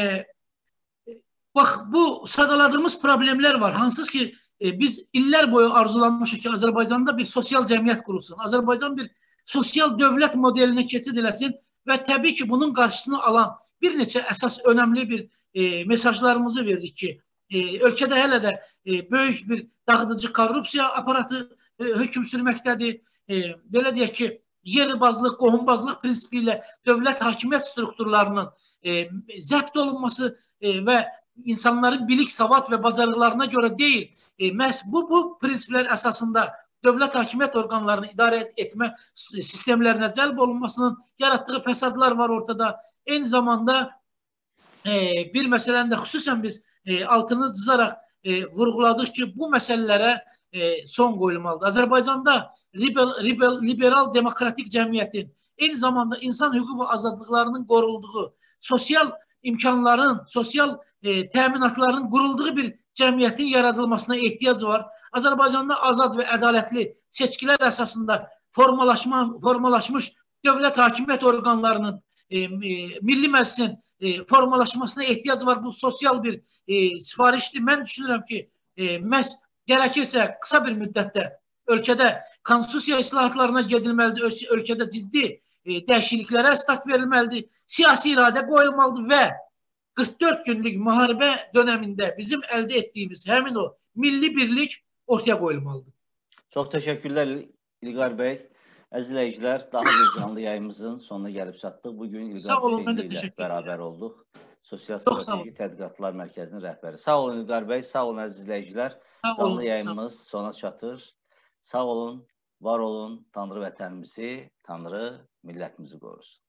bax, bu sadaladığımız problemlər var. Hansız ki, e, biz illər boyu arzulanmışıq ki, Azərbaycanda bir sosial cəmiyyət qurulsun. Azərbaycan bir sosial dövlət modelinə keçid eləsin və təbii ki, bunun qarşısını alan bir neçə əsas önəmli bir e, mesajlarımızı verdik ki, e, ölkədə hələ də e, böyük bir dağıdıcı korrupsiya aparatı e, hökm sürməkdədir. E, belə deyək ki, yerbazlıq, qohumbazlıq prinsipi ilə dövlət hakimiyyət strukturlarının e, zəbt olunması e, və insanların bilik, savad və bacarıqlarına görə deyil, e, məhz bu, bu prinsiplər əsasında dövlət hakimiyyət orqanlarını idarə etmə sistemlərinə cəlb olunmasının yaratdığı fəsadlar var ortada. Eyni zamanda e, bir məsələni də xüsusən biz e, altını cızaraq e, vurğuladıq ki, bu məsələlərə e, son qoyulmalıdır. Azərbaycanda liberal, liberal, liberal demokratik cəmiyyətin, eyni zamanda insan hüquq və azadlıqlarının qorulduğu, sosial imkanların, sosial e, təminatların qurulduğu bir cəmiyyətin yaradılmasına ehtiyac var. Azərbaycanda azad və ədalətli seçkilər əsasında formalaşma, formalaşmış dövlət hakimiyyət orqanlarının, e, e, Milli Məclisin e, formalaşmasına ehtiyac var. Bu sosial bir e, sifarişdir. Mən düşünürəm ki, e, məhz gərəkirsə qısa bir müddətdə ölkədə konstitusiya islahatlarına gedilməlidir, ölkədə ciddi e, dəyişikliklərə start verilməlidir, siyasi iradə qoyulmalıdır və qırx dörd günlük müharibə dönəmində bizim əldə etdiyimiz həmin o milli birlik ortaya qoyulmalıdır. Çox təşəkkürlər İlqar bəy. Əziz izləyicilər, daha bir canlı yayımımızın sonuna gəlib çatdıq. Bugün İlqar Hüseyni ilə bərabər olduq. Sosial Strateji Tədqiqatlar Mərkəzinin rəhbəri. Sağ olun İlqar bəy, sağ olun əziz izləyicilər. Canlı yayımımız sona çatır. Sağ olun, var olun. Tanrı vətənimizi, Tanrı millətimizi qorusun.